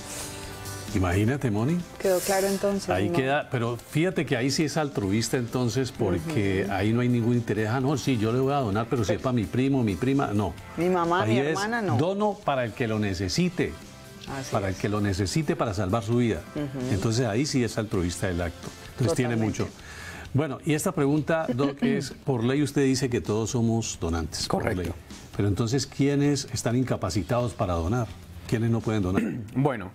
Imagínate, Moni. Quedó claro entonces. Ahí ¿no? queda, pero fíjate que ahí sí es altruista entonces porque uh-huh. ahí no hay ningún interés. Ah, no, sí, yo le voy a donar, pero si es para mi primo, mi prima, no. Mi mamá, ahí mi es hermana, no. Dono para el que lo necesite, Así para es. el que lo necesite para salvar su vida. Uh-huh. Entonces ahí sí es altruista el acto. Entonces Totalmente. Tiene mucho. Bueno, y esta pregunta, Doc, es, por ley usted dice que todos somos donantes. Correcto. Por ley. Pero entonces, ¿quiénes están incapacitados para donar? ¿Quiénes no pueden donar? Bueno.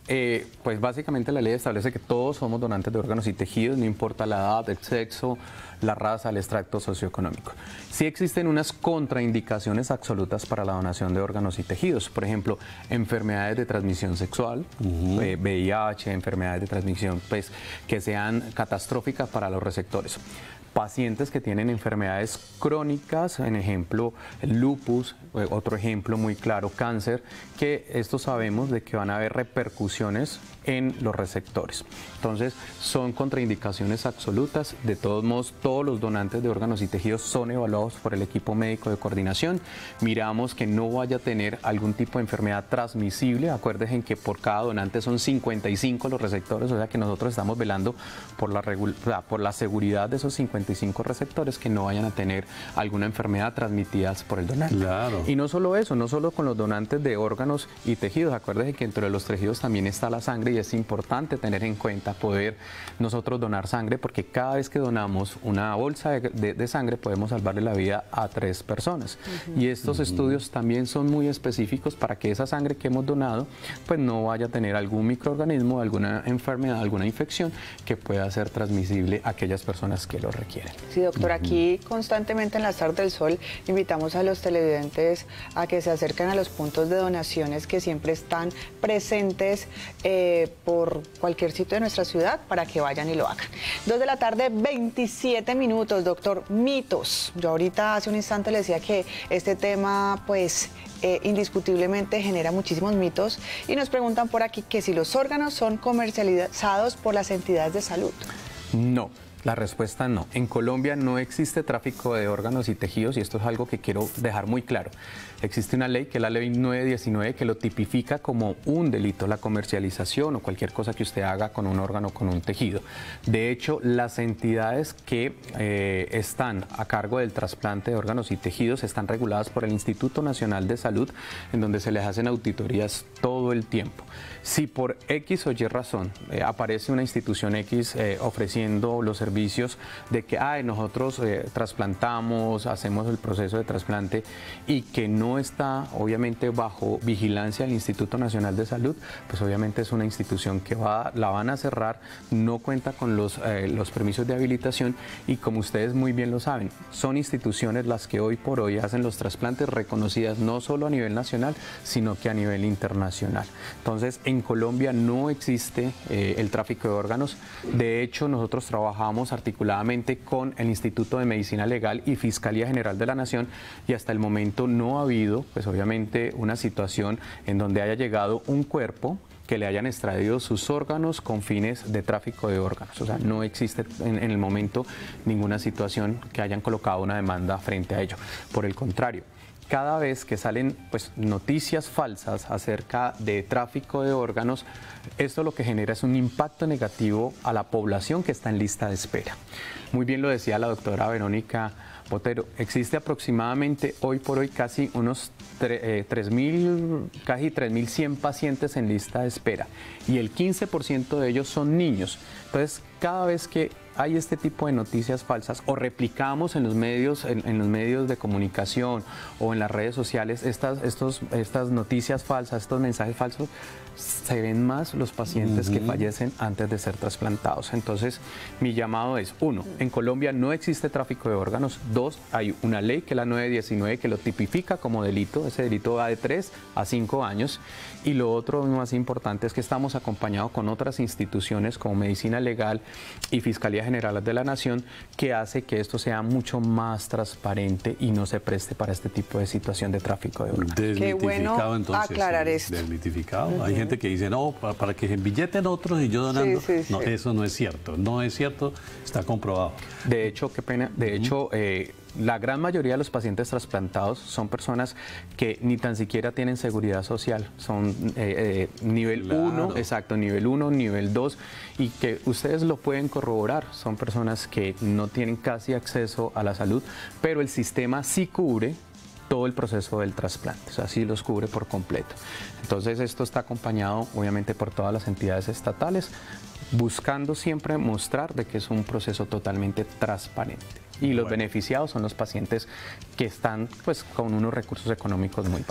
Eh, pues básicamente la ley establece que todos somos donantes de órganos y tejidos, no importa la edad, el sexo, la raza, el extracto socioeconómico. Sí existen unas contraindicaciones absolutas para la donación de órganos y tejidos, por ejemplo, enfermedades de transmisión sexual, uh-huh. eh, V I H, enfermedades de transmisión pues, que sean catastróficas para los receptores. Pacientes que tienen enfermedades crónicas, en ejemplo, el lupus, otro ejemplo muy claro, cáncer, que esto sabemos de que van a haber repercusiones en los receptores. Entonces, son contraindicaciones absolutas. De todos modos, todos los donantes de órganos y tejidos son evaluados por el equipo médico de coordinación. Miramos que no vaya a tener algún tipo de enfermedad transmisible. Acuérdense que por cada donante son cincuenta y cinco los receptores, o sea que nosotros estamos velando por la, por la seguridad de esos cincuenta y cinco receptores que no vayan a tener alguna enfermedad transmitida por el donante. Claro. Y no solo eso, no solo con los donantes de órganos y tejidos. Acuérdense que entre los tejidos también está la sangre y es importante tener en cuenta poder nosotros donar sangre, porque cada vez que donamos una bolsa de, de, de sangre podemos salvarle la vida a tres personas. Uh-huh. Y estos uh-huh. estudios también son muy específicos para que esa sangre que hemos donado pues no vaya a tener algún microorganismo, alguna enfermedad, alguna infección que pueda ser transmisible a aquellas personas que lo requieren. Sí, doctor, aquí constantemente en las tardes del sol invitamos a los televidentes a que se acerquen a los puntos de donaciones que siempre están presentes eh, por cualquier sitio de nuestra ciudad para que vayan y lo hagan. Dos de la tarde, veintisiete minutos, doctor. Mitos. Yo ahorita hace un instante le decía que este tema pues eh, indiscutiblemente genera muchísimos mitos y nos preguntan por aquí que si los órganos son comercializados por las entidades de salud. No. La respuesta no. En Colombia no existe tráfico de órganos y tejidos y esto es algo que quiero dejar muy claro. Existe una ley que es la ley nueve diecinueve que lo tipifica como un delito, la comercialización o cualquier cosa que usted haga con un órgano o con un tejido. De hecho, las entidades que eh, están a cargo del trasplante de órganos y tejidos están reguladas por el Instituto Nacional de Salud, en donde se les hacen auditorías todo el tiempo. Si por X o Y razón eh, aparece una institución X eh, ofreciendo los servicios de que ay, nosotros eh, trasplantamos, hacemos el proceso de trasplante y que no está obviamente bajo vigilancia del Instituto Nacional de Salud, pues obviamente es una institución que va, la van a cerrar, no cuenta con los, eh, los permisos de habilitación y como ustedes muy bien lo saben, son instituciones las que hoy por hoy hacen los trasplantes reconocidas no solo a nivel nacional, sino que a nivel internacional. Entonces, en Colombia no existe eh, el tráfico de órganos. De hecho, nosotros trabajamos articuladamente con el Instituto de Medicina Legal y Fiscalía General de la Nación y hasta el momento no ha habido, pues obviamente, una situación en donde haya llegado un cuerpo que le hayan extraído sus órganos con fines de tráfico de órganos. O sea, no existe en, en el momento ninguna situación que hayan colocado una demanda frente a ello. Por el contrario, cada vez que salen pues, noticias falsas acerca de tráfico de órganos, esto lo que genera es un impacto negativo a la población que está en lista de espera. Muy bien lo decía la doctora Verónica Botero, existe aproximadamente hoy por hoy casi unos tres mil, casi tres mil cien pacientes en lista de espera y el quince por ciento de ellos son niños. Entonces, cada vez que hay este tipo de noticias falsas o replicamos en los medios, en, en los medios de comunicación o en las redes sociales estas, estos, estas noticias falsas, estos mensajes falsos, se ven más los pacientes uh-huh. que fallecen antes de ser trasplantados. Entonces, mi llamado es, uno, en Colombia no existe tráfico de órganos. Dos, hay una ley que es la nueve diecinueve que lo tipifica como delito. Ese delito va de tres a cinco años. Y lo otro más importante es que estamos acompañados con otras instituciones como Medicina Legal y Fiscalía General de la Nación que hace que esto sea mucho más transparente y no se preste para este tipo de situación de tráfico de órganos. Qué bueno entonces, aclarar esto. Desmitificado. Uh-huh. Hay gente que dice, no, para, para que se embilleten otros y yo donando. Sí, sí, no, sí. Eso no es cierto. No es cierto, está comprobado. De hecho, qué pena, de uh-huh. hecho, eh, la gran mayoría de los pacientes trasplantados son personas que ni tan siquiera tienen seguridad social, son eh, eh, nivel uno, claro. exacto, nivel uno, nivel dos, y que ustedes lo pueden corroborar, son personas que no tienen casi acceso a la salud, pero el sistema sí cubre todo el proceso del trasplante, o sea, sí los cubre por completo. Entonces esto está acompañado obviamente por todas las entidades estatales, buscando siempre mostrar de que es un proceso totalmente transparente. Y los bueno. beneficiados son los pacientes que están pues, con unos recursos económicos muy bajos.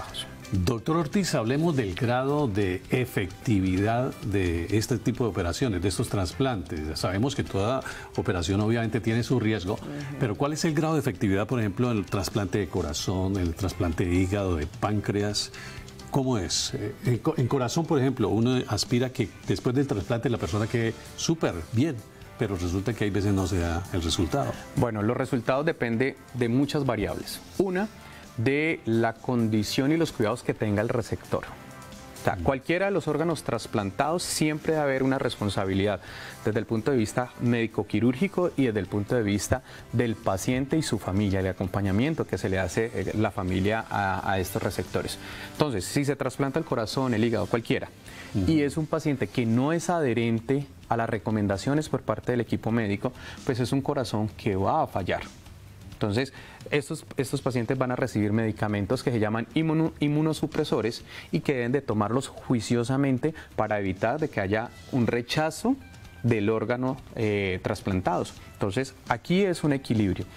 Doctor Ortiz, hablemos del grado de efectividad de este tipo de operaciones, de estos trasplantes. Sabemos que toda operación obviamente tiene su riesgo, uh-huh. pero ¿cuál es el grado de efectividad, por ejemplo, en el trasplante de corazón, el trasplante de hígado, de páncreas? ¿Cómo es? En, en corazón, por ejemplo, uno aspira que después del trasplante la persona quede súper bien, pero resulta que hay veces no se da el resultado. Bueno, los resultados dependen de muchas variables. Una, de la condición y los cuidados que tenga el receptor. O sea, cualquiera de los órganos trasplantados siempre debe haber una responsabilidad desde el punto de vista médico-quirúrgico y desde el punto de vista del paciente y su familia, el acompañamiento que se le hace la familia a, a estos receptores. Entonces, si se trasplanta el corazón, el hígado, cualquiera, uh-huh. y es un paciente que no es adherente a las recomendaciones por parte del equipo médico, pues es un corazón que va a fallar. Entonces, estos, estos pacientes van a recibir medicamentos que se llaman inmuno, inmunosupresores y que deben de tomarlos juiciosamente para evitar de que haya un rechazo del órgano eh, trasplantados. Entonces, aquí es un equilibrio.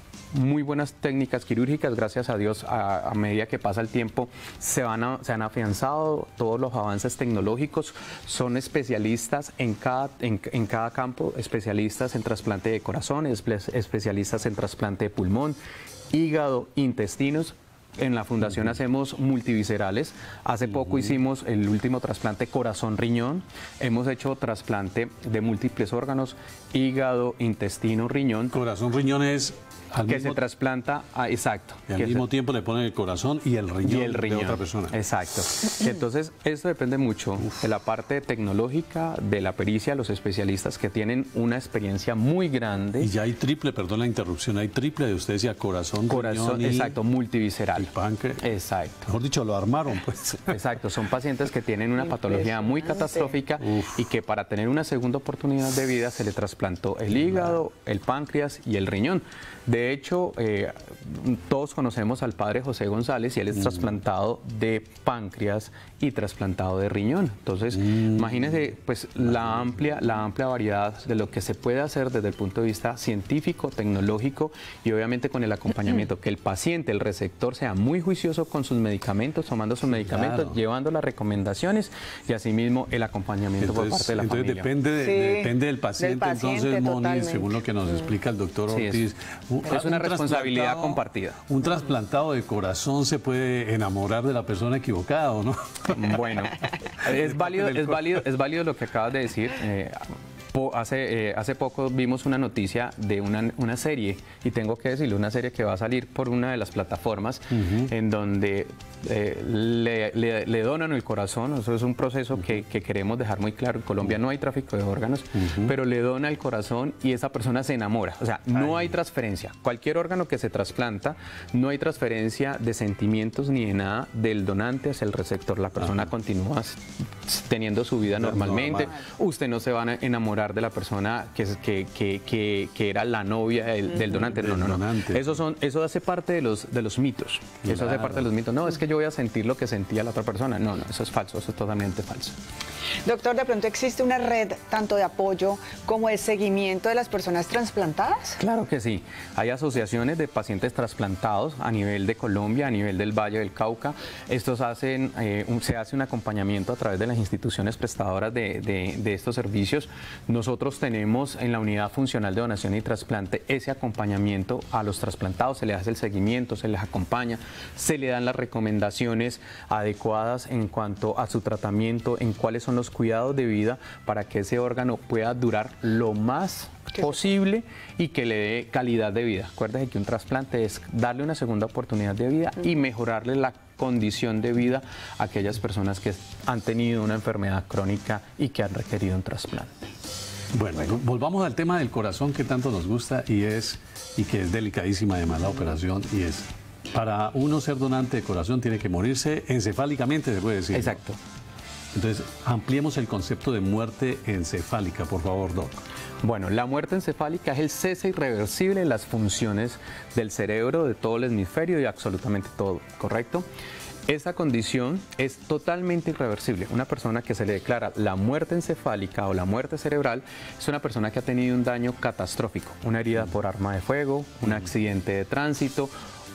Muy buenas técnicas quirúrgicas, gracias a Dios, a, a medida que pasa el tiempo se, van a, se han afianzado todos los avances tecnológicos, son especialistas en cada, en, en cada campo, especialistas en trasplante de corazón, especialistas en trasplante de pulmón, hígado, intestinos. En la fundación uh-huh. hacemos multiviscerales. Hace uh-huh. poco hicimos el último trasplante corazón-riñón. Hemos hecho trasplante de múltiples órganos, hígado, intestino, riñón. Corazón-riñón es... Al que mismo, se trasplanta, a, exacto. Y al mismo se, tiempo le ponen el corazón y el riñón, y el riñón de otra persona. Exacto. Entonces, esto depende mucho Uf. de la parte tecnológica, de la pericia, los especialistas que tienen una experiencia muy grande. Y ya hay triple, perdón la interrupción, hay triple de usted decía corazón, corazón riñón y, exacto, multivisceral. Y páncreas. Exacto. Mejor dicho, lo armaron, pues. Exacto, son pacientes que tienen una patología muy catastrófica Uf. y que para tener una segunda oportunidad de vida se le trasplantó el hígado, el páncreas y el riñón. De hecho, eh, todos conocemos al padre José González y él es mm. trasplantado de páncreas y trasplantado de riñón. Entonces, mm. imagínense pues, la, amplia, la amplia variedad de lo que se puede hacer desde el punto de vista científico, tecnológico y obviamente con el acompañamiento, que el paciente, el receptor, sea muy juicioso con sus medicamentos, tomando sus medicamentos, claro. llevando las recomendaciones y asimismo el acompañamiento entonces, por parte de la entonces familia. Depende, de, sí, depende del paciente, del paciente entonces, Moni, según lo que nos explica el doctor sí, Ortiz. Es, es una responsabilidad compartida. Un trasplantado de corazón se puede enamorar de la persona equivocada, ¿o no? Bueno, es válido, es válido, es válido lo que acabas de decir. Eh, po, hace, eh, hace poco vimos una noticia de una, una serie, y tengo que decirlo, una serie que va a salir por una de las plataformas, uh-huh. en donde eh, le, le, le donan el corazón. Eso es un proceso uh-huh. que, que queremos dejar muy claro. En Colombia uh-huh. no hay tráfico de órganos, uh-huh. pero le dona el corazón y esa persona se enamora. O sea, no Ay. hay transferencia. Cualquier órgano que se trasplanta, no hay transferencia de sentimientos ni de nada del donante hacia el receptor. La persona uh-huh. continúa teniendo su vida normalmente. Normal. Usted no se va a enamorar de la persona que, que, que, que, que era la novia del, del donante. No, no, no. Eso, son, eso hace parte de los, de los mitos. Claro. Eso hace parte de los mitos. No, es que yo voy a sentir lo que sentía la otra persona. No, no, eso es falso, eso es totalmente falso. Doctor, ¿de pronto existe una red tanto de apoyo como de seguimiento de las personas trasplantadas? Claro que sí. Hay asociaciones de pacientes trasplantados a nivel de Colombia, a nivel del Valle del Cauca. Estos hacen, eh, un, se hace un acompañamiento a través de las instituciones prestadoras de, de, de estos servicios. Nosotros tenemos en la unidad funcional de donación y trasplante ese acompañamiento a los trasplantados. Se les hace el seguimiento, se les acompaña, se le dan las recomendaciones adecuadas en cuanto a su tratamiento, en cuáles son los cuidados de vida para que ese órgano pueda durar lo más posible y que le dé calidad de vida. Acuérdense que un trasplante es darle una segunda oportunidad de vida y mejorarle la condición de vida a aquellas personas que han tenido una enfermedad crónica y que han requerido un trasplante. Bueno, bueno, volvamos al tema del corazón que tanto nos gusta y es y que es delicadísima además la operación, y es para uno ser donante de corazón tiene que morirse encefálicamente, se puede decir. Exacto. Entonces, ampliemos el concepto de muerte encefálica, por favor, Doc. Bueno, la muerte encefálica es el cese irreversible de las funciones del cerebro, de todo el hemisferio y absolutamente todo, ¿correcto? Esta condición es totalmente irreversible. Una persona que se le declara la muerte encefálica o la muerte cerebral es una persona que ha tenido un daño catastrófico, una herida por arma de fuego, un accidente de tránsito,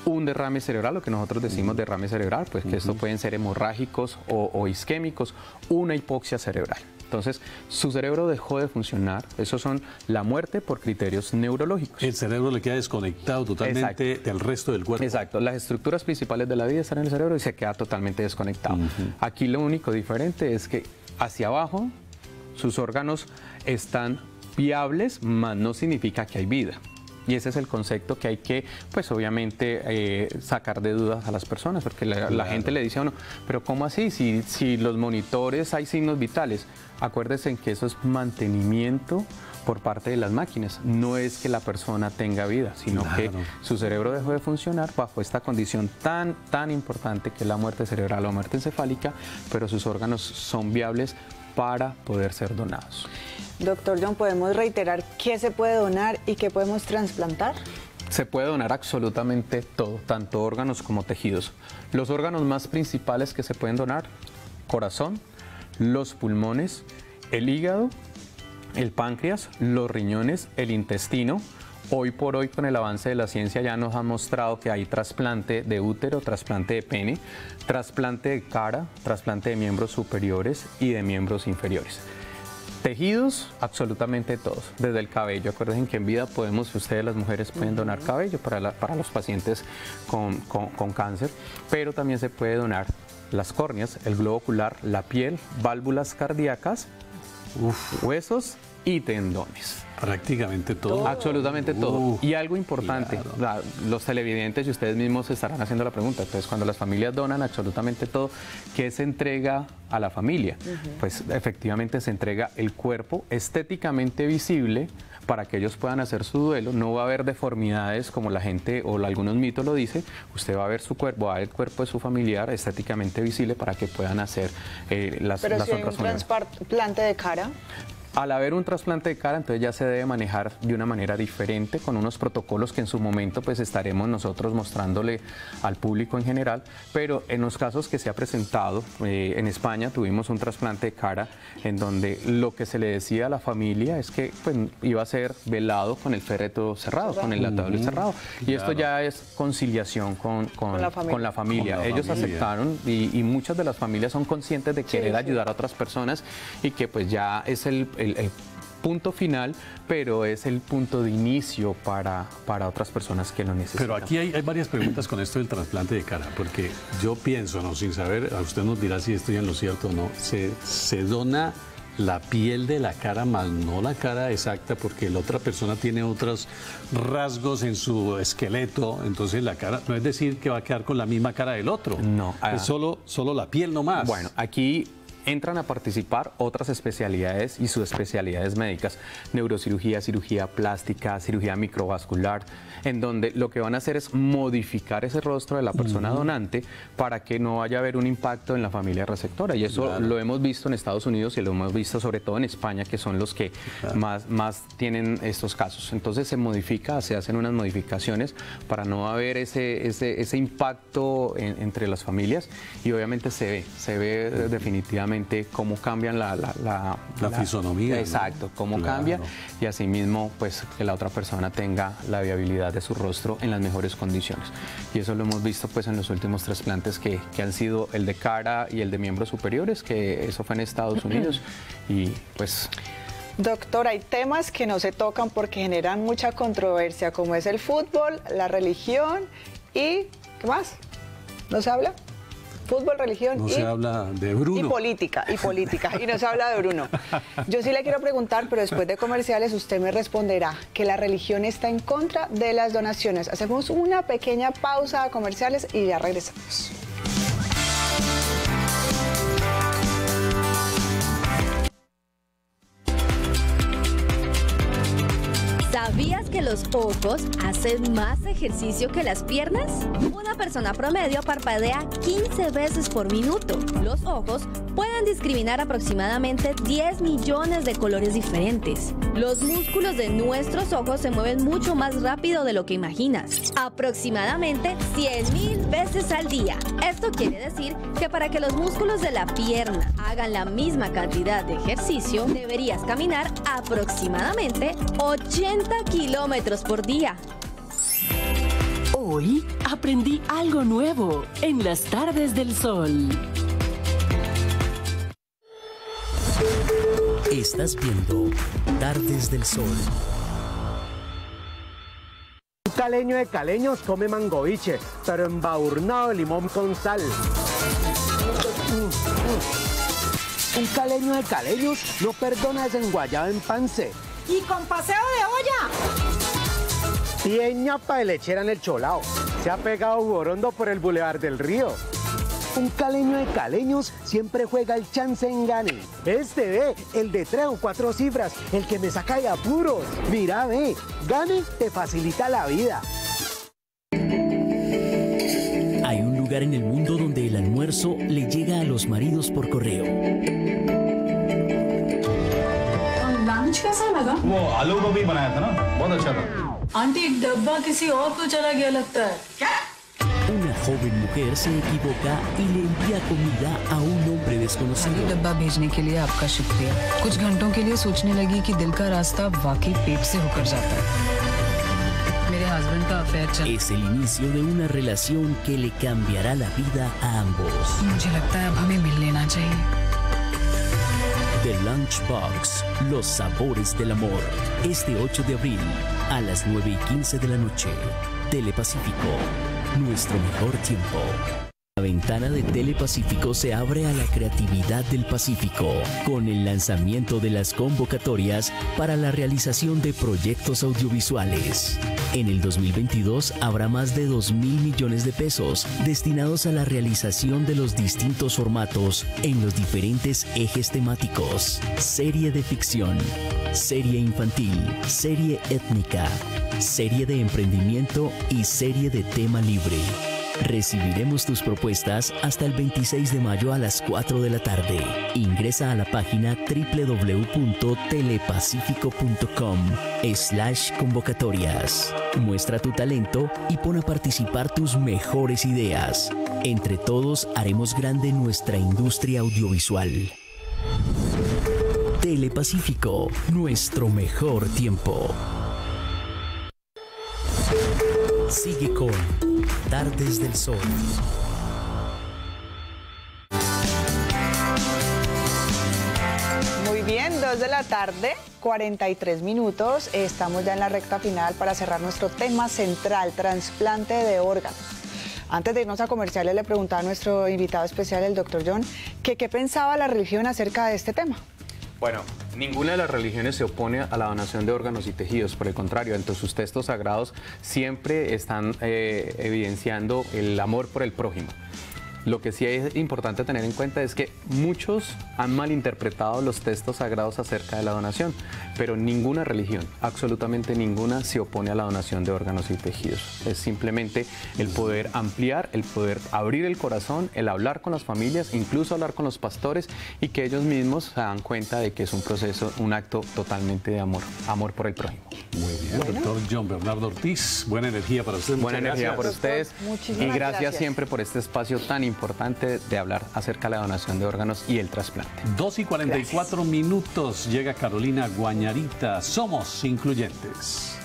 un derrame cerebral, lo que nosotros decimos derrame cerebral, pues que uh-huh. estos pueden ser hemorrágicos o, o isquémicos, una hipoxia cerebral. Entonces, su cerebro dejó de funcionar. Esos son la muerte por criterios neurológicos. El cerebro le queda desconectado totalmente Exacto. del resto del cuerpo. Exacto. Las estructuras principales de la vida están en el cerebro y se queda totalmente desconectado. Uh-huh. Aquí lo único diferente es que hacia abajo sus órganos están viables, mas no significa que hay vida. Y ese es el concepto que hay que, pues obviamente, eh, sacar de dudas a las personas, porque la, claro. la gente le dice a uno, pero ¿cómo así? Si, si los monitores hay signos vitales. Acuérdense en que eso es mantenimiento por parte de las máquinas. No es que la persona tenga vida, sino claro. que su cerebro dejó de funcionar bajo esta condición tan, tan importante que es la muerte cerebral o muerte encefálica, pero sus órganos son viables para poder ser donados. Doctor John, ¿podemos reiterar qué se puede donar y qué podemos trasplantar? Se puede donar absolutamente todo, tanto órganos como tejidos. Los órganos más principales que se pueden donar, corazón, los pulmones, el hígado, el páncreas, los riñones, el intestino. Hoy por hoy, con el avance de la ciencia, ya nos han mostrado que hay trasplante de útero, trasplante de pene, trasplante de cara, trasplante de miembros superiores y de miembros inferiores. Tejidos, absolutamente todos, desde el cabello. Acuérdense que en vida podemos, ustedes las mujeres pueden donar cabello para, la, para los pacientes con, con, con cáncer, pero también se puede donar las córneas, el globo ocular, la piel, válvulas cardíacas, uf, huesos y tendones. Prácticamente todo. Absolutamente todo. Uh, y algo importante, claro. los televidentes y ustedes mismos estarán haciendo la pregunta. Entonces, cuando las familias donan absolutamente todo, ¿qué se entrega a la familia? Uh-huh. Pues efectivamente se entrega el cuerpo estéticamente visible para que ellos puedan hacer su duelo. No va a haber deformidades como la gente o algunos mitos lo dicen. Usted va a ver su cuerpo, va a ver el cuerpo de su familiar estéticamente visible para que puedan hacer eh, las, Pero las si otras hay un trasplante de cara. Al haber un trasplante de cara, entonces ya se debe manejar de una manera diferente, con unos protocolos que en su momento pues estaremos nosotros mostrándole al público en general, pero en los casos que se ha presentado, eh, en España tuvimos un trasplante de cara en donde lo que se le decía a la familia es que pues, iba a ser velado con el féretro cerrado, cerrado. con el ataúd uh-huh. cerrado. Y claro. esto ya es conciliación con, con, con la familia. Con la familia. Con la Ellos familia. aceptaron y, y muchas de las familias son conscientes de querer sí, ayudar sí. a otras personas y que pues ya es el... el El, el punto final, pero es el punto de inicio para, para otras personas que lo necesitan. Pero aquí hay, hay varias preguntas con esto del trasplante de cara, porque yo pienso, no sin saber, a usted nos dirá si estoy en lo cierto o no, se, se dona la piel de la cara, más no la cara exacta, porque la otra persona tiene otros rasgos en su esqueleto, entonces la cara, no es decir que va a quedar con la misma cara del otro, no, es solo, solo la piel nomás. Bueno, aquí entran a participar otras especialidades y subespecialidades médicas, neurocirugía, cirugía plástica, cirugía microvascular, en donde lo que van a hacer es modificar ese rostro de la persona uh-huh. donante para que no vaya a haber un impacto en la familia receptora. Y eso claro. lo hemos visto en Estados Unidos y lo hemos visto sobre todo en España, que son los que claro. más, más tienen estos casos. Entonces se modifica, se hacen unas modificaciones para no haber ese, ese, ese impacto en, entre las familias y obviamente se ve, se ve uh-huh. definitivamente cómo cambian la, la, la, la, la fisonomía. Exacto, ¿no? cómo claro. cambia y asimismo pues que la otra persona tenga la viabilidad de su rostro en las mejores condiciones. Y eso lo hemos visto pues en los últimos trasplantes que, que han sido el de cara y el de miembros superiores, que eso fue en Estados Unidos y pues... Doctor, hay temas que no se tocan porque generan mucha controversia, como es el fútbol, la religión y... ¿qué más? ¿No se habla? Fútbol, religión no y, se habla de Bruno. Y política, y política, y no se habla de Bruno. Yo sí le quiero preguntar, pero después de comerciales usted me responderá que la religión está en contra de las donaciones. Hacemos una pequeña pausa a comerciales y ya regresamos. ¿Sabías que los ojos hacen más ejercicio que las piernas? Una persona promedio parpadea quince veces por minuto. Los ojos pueden discriminar aproximadamente diez millones de colores diferentes. Los músculos de nuestros ojos se mueven mucho más rápido de lo que imaginas, aproximadamente cien mil veces al día. Esto quiere decir que para que los músculos de la pierna hagan la misma cantidad de ejercicio, deberías caminar aproximadamente ochenta kilómetros por día. Hoy Hoy aprendí algo nuevo en las tardes del sol. Estás viendo Tardes del Sol. Un caleño de caleños come mangoviche, pero embadurnado de limón con sal. Un caleño de caleños no perdona desenguayado en pance. Y con paseo de olla. Tieña pa' de lechera en el Cholao. Se ha pegado Borondo por el Boulevard del Río. Un caleño de caleños siempre juega el chance en gane. Este ve, el de tres o cuatro cifras, el que me saca de apuros. Mira, ve, gane te facilita la vida. Hay un lugar en el mundo donde el almuerzo le llega a los maridos por correo. Lunch कैसा लगा? वो आलू गोभी बनाया था ना, बहुत अच्छा था। आंटी एक डब्बा किसी और को चला गया लगता है। क्या? Una joven mujer se equivoca y le envía comida a un hombre desconocido. डब्बा भेजने के लिए आपका शुक्रिया। कुछ घंटों के लिए सोचने लगी कि दिल का रास्ता वाकई पेट से होकर जाता है। मेरे हस्बैंड का अफेयर चल। Es el inicio de una relación que le cambiará la vida a ambos. मुझे लगता है अब हमें मिल लेना चाहिए। The Lunchbox, los sabores del amor. Este ocho de abril a las nueve y quince de la noche. Telepacífico, nuestro mejor tiempo. La ventana de Telepacífico se abre a la creatividad del Pacífico con el lanzamiento de las convocatorias para la realización de proyectos audiovisuales. En el dos mil veintidós habrá más de dos mil millones de pesos destinados a la realización de los distintos formatos en los diferentes ejes temáticos: serie de ficción, serie infantil, serie étnica, serie de emprendimiento y serie de tema libre. Recibiremos tus propuestas hasta el veintiséis de mayo a las cuatro de la tarde. Ingresa a la página doble u doble u doble u punto telepacífico punto com slash convocatorias. Muestra tu talento y pon a participar tus mejores ideas. Entre todos haremos grande nuestra industria audiovisual. Telepacífico, nuestro mejor tiempo. Sigue con Tardes del Sol. Muy bien, dos de la tarde, cuarenta y tres minutos. Estamos ya en la recta final para cerrar nuestro tema central, trasplante de órganos. Antes de irnos a comerciales, le preguntaba a nuestro invitado especial, el doctor John, que qué pensaba la religión acerca de este tema. Bueno, ninguna de las religiones se opone a la donación de órganos y tejidos, por el contrario, entre sus textos sagrados siempre están eh, evidenciando el amor por el prójimo. Lo que sí es importante tener en cuenta es que muchos han malinterpretado los textos sagrados acerca de la donación, pero ninguna religión, absolutamente ninguna, se opone a la donación de órganos y tejidos. Es simplemente el poder ampliar, el poder abrir el corazón, el hablar con las familias, incluso hablar con los pastores y que ellos mismos se dan cuenta de que es un proceso, un acto totalmente de amor, amor por el prójimo. Muy bien, bueno. Doctor John Bernardo Ortiz, buena energía para ustedes. Buena energía gracias. por ustedes Muchísimas y gracias, gracias siempre por este espacio tan importante de hablar acerca de la donación de órganos y el trasplante. dos y cuarenta y cuatro gracias. Minutos, llega Carolina Guañarita. Somos incluyentes.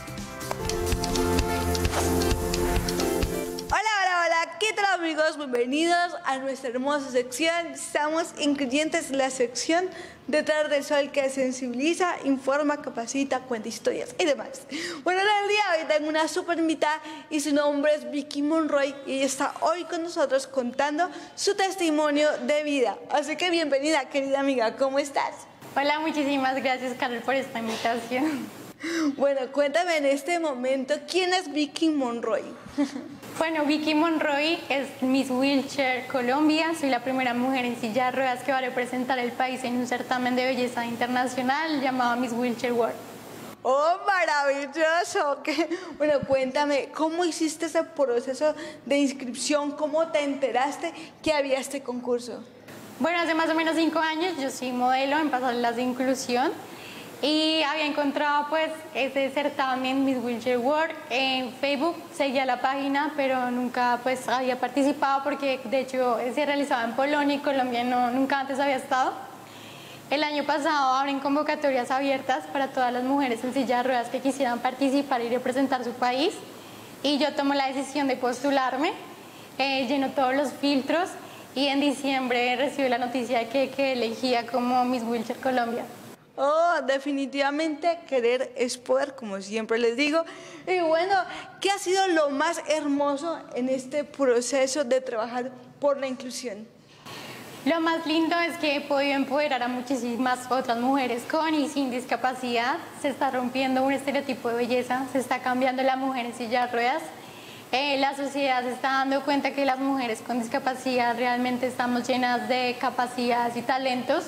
Hola, hola, hola, ¿qué tal amigos? Bienvenidos a nuestra hermosa sección. Somos incluyentes, la sección detrás del sol que sensibiliza, informa, capacita, cuenta historias y demás. Bueno, en el día de hoy tengo una super invitada y su nombre es Vicky Monroy y ella está hoy con nosotros contando su testimonio de vida. Así que bienvenida, querida amiga, ¿cómo estás? Hola, muchísimas gracias, Carol, por esta invitación. Bueno, cuéntame en este momento, ¿quién es Vicky Monroy? Bueno, Vicky Monroy es Miss Wheelchair Colombia. Soy la primera mujer en silla de ruedas que va a representar el país en un certamen de belleza internacional llamado Miss Wheelchair World. ¡Oh, maravilloso! ¿Qué? Bueno, cuéntame, ¿cómo hiciste ese proceso de inscripción? ¿Cómo te enteraste que había este concurso? Bueno, hace más o menos cinco años yo soy modelo en pasarelas de inclusión y había encontrado pues ese certamen Miss Wheelchair World en Facebook, seguía la página, pero nunca pues había participado porque de hecho se realizaba en Polonia y Colombia no, nunca antes había estado. El año pasado abren convocatorias abiertas para todas las mujeres en silla de ruedas que quisieran participar y representar su país. y yo tomo la decisión de postularme, eh, lleno todos los filtros y en diciembre recibí la noticia de que, que elegía como Miss Wheelchair Colombia. Oh, definitivamente querer es poder, como siempre les digo. Y bueno, ¿qué ha sido lo más hermoso en este proceso de trabajar por la inclusión? Lo más lindo es que he podido empoderar a muchísimas otras mujeres con y sin discapacidad. Se está rompiendo un estereotipo de belleza, se está cambiando la mujer en silla de ruedas. Eh, la sociedad se está dando cuenta que las mujeres con discapacidad realmente estamos llenas de capacidades y talentos.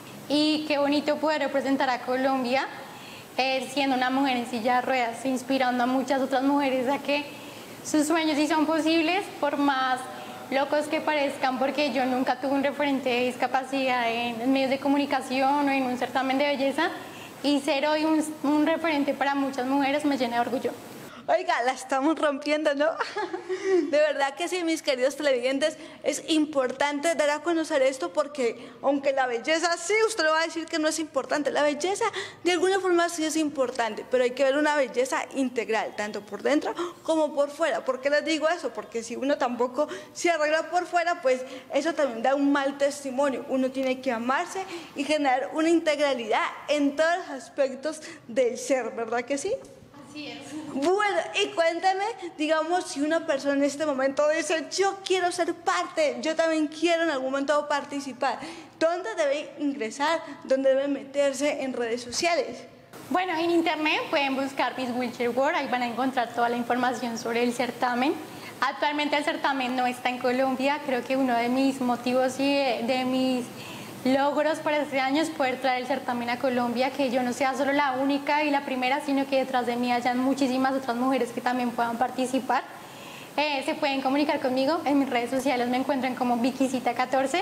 Y qué bonito poder representar a Colombia eh, siendo una mujer en silla de ruedas, inspirando a muchas otras mujeres a que sus sueños sí son posibles, por más locos que parezcan, porque yo nunca tuve un referente de discapacidad en, en medios de comunicación o en un certamen de belleza, y ser hoy un, un referente para muchas mujeres me llena de orgullo. Oiga, la estamos rompiendo, ¿no? De verdad que sí, mis queridos televidentes, es importante dar a conocer esto porque aunque la belleza, sí, usted le va a decir que no es importante, la belleza de alguna forma sí es importante, pero hay que ver una belleza integral, tanto por dentro como por fuera. ¿Por qué les digo eso? Porque si uno tampoco se arregla por fuera, pues eso también da un mal testimonio. Uno tiene que amarse y generar una integralidad en todos los aspectos del ser, ¿verdad que sí? Así es. Bueno, y cuéntame, digamos, si una persona en este momento dice, yo quiero ser parte, yo también quiero en algún momento participar, ¿dónde debe ingresar? ¿Dónde debe meterse en redes sociales? Bueno, en internet pueden buscar Miss Wheelchair World, ahí van a encontrar toda la información sobre el certamen. Actualmente el certamen no está en Colombia, creo que uno de mis motivos y de, de mis logros para este año es poder traer el certamen a Colombia, que yo no sea solo la única y la primera, sino que detrás de mí hayan muchísimas otras mujeres que también puedan participar. Eh, se pueden comunicar conmigo, en mis redes sociales me encuentran como Vikicita catorce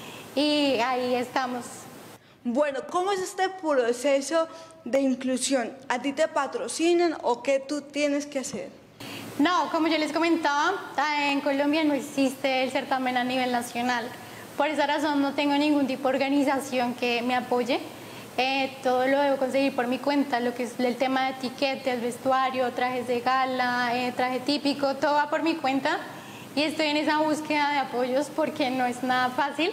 y ahí estamos. Bueno, ¿cómo es este proceso de inclusión? ¿A ti te patrocinan o qué tú tienes que hacer? No, como yo les comentaba, en Colombia no existe el certamen a nivel nacional. Por esa razón no tengo ningún tipo de organización que me apoye. Eh, todo lo debo conseguir por mi cuenta, lo que es el tema de etiquetas, vestuario, trajes de gala, eh, traje típico, todo va por mi cuenta. Y estoy en esa búsqueda de apoyos porque no es nada fácil.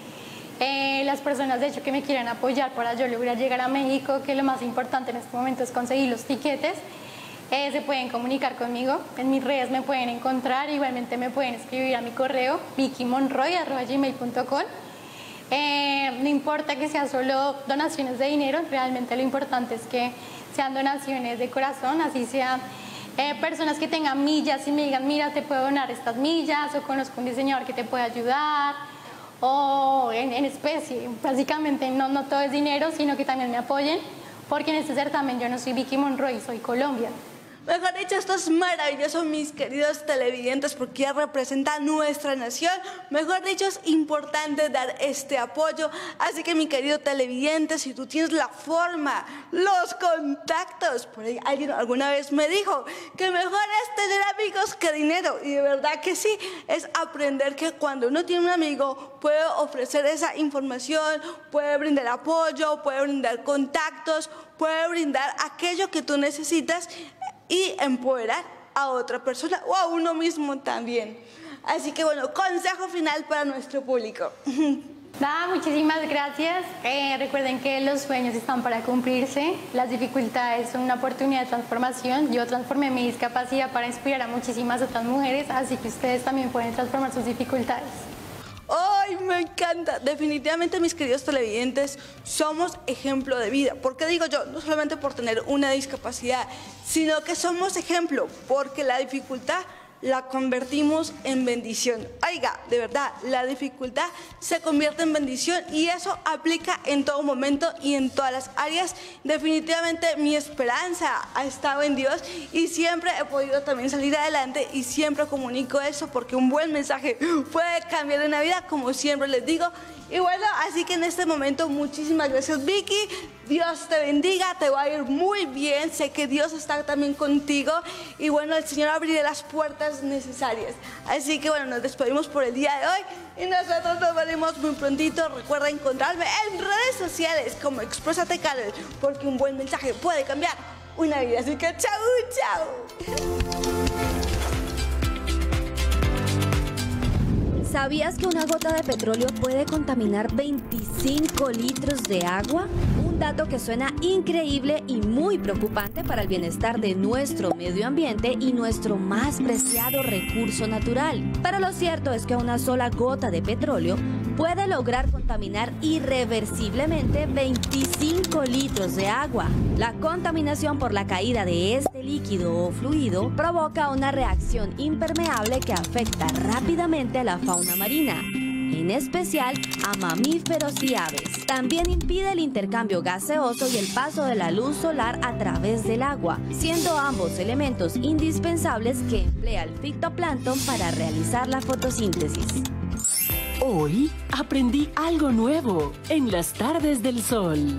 Eh, las personas, de hecho, que me quieran apoyar para yo lograr llegar a México, que lo más importante en este momento es conseguir los tiquetes, Eh, se pueden comunicar conmigo, en mis redes me pueden encontrar, igualmente me pueden escribir a mi correo vicky monroy arroba gmail punto com. Eh, no importa que sea solo donaciones de dinero, realmente lo importante es que sean donaciones de corazón, así sean eh, personas que tengan millas y me digan, mira, te puedo donar estas millas, o conozco un diseñador que te puede ayudar, o en, en especie. Básicamente no, no todo es dinero, sino que también me apoyen, porque en este certamen yo no soy Vicky Monroy, soy Colombia. Mejor dicho, esto es maravilloso, mis queridos televidentes, porque ya representa nuestra nación. Mejor dicho, es importante dar este apoyo. Así que, mi querido televidente, si tú tienes la forma, los contactos, por ahí alguien alguna vez me dijo que mejor es tener amigos que dinero. Y de verdad que sí, es aprender que cuando uno tiene un amigo puede ofrecer esa información, puede brindar apoyo, puede brindar contactos, puede brindar aquello que tú necesitas y empoderar a otra persona o a uno mismo también. Así que bueno, consejo final para nuestro público. Nada, muchísimas gracias. Eh, recuerden que los sueños están para cumplirse, las dificultades son una oportunidad de transformación. Yo transformé mi discapacidad para inspirar a muchísimas otras mujeres, así que ustedes también pueden transformar sus dificultades. ¡Ay, me encanta! Definitivamente, mis queridos televidentes, somos ejemplo de vida. ¿Por qué digo yo? No solamente por tener una discapacidad, sino que somos ejemplo porque la dificultad la convertimos en bendición. Oiga, de verdad, la dificultad se convierte en bendición y eso aplica en todo momento y en todas las áreas. Definitivamente mi esperanza ha estado en Dios y siempre he podido también salir adelante y siempre comunico eso porque un buen mensaje puede cambiar una vida, como siempre les digo. Y bueno, así que en este momento muchísimas gracias, Vicky. Dios te bendiga, te va a ir muy bien. Sé que Dios está también contigo. Y bueno, el Señor abrirá las puertas necesarias. Así que bueno, nos despedimos por el día de hoy. Y nosotros nos veremos muy prontito. Recuerda encontrarme en redes sociales como Exprésate Carol, porque un buen mensaje puede cambiar una vida. Así que chau, chau. ¿Sabías que una gota de petróleo puede contaminar veinticinco litros de agua? Un dato que suena increíble y muy preocupante para el bienestar de nuestro medio ambiente y nuestro más preciado recurso natural. Pero lo cierto es que una sola gota de petróleo puede lograr contaminar irreversiblemente veinticinco litros de agua. La contaminación por la caída de este líquido o fluido provoca una reacción impermeable que afecta rápidamente a la fauna marina, en especial a mamíferos y aves. También impide el intercambio gaseoso y el paso de la luz solar a través del agua, siendo ambos elementos indispensables que emplea el fitoplancton para realizar la fotosíntesis. Hoy aprendí algo nuevo en las tardes del sol.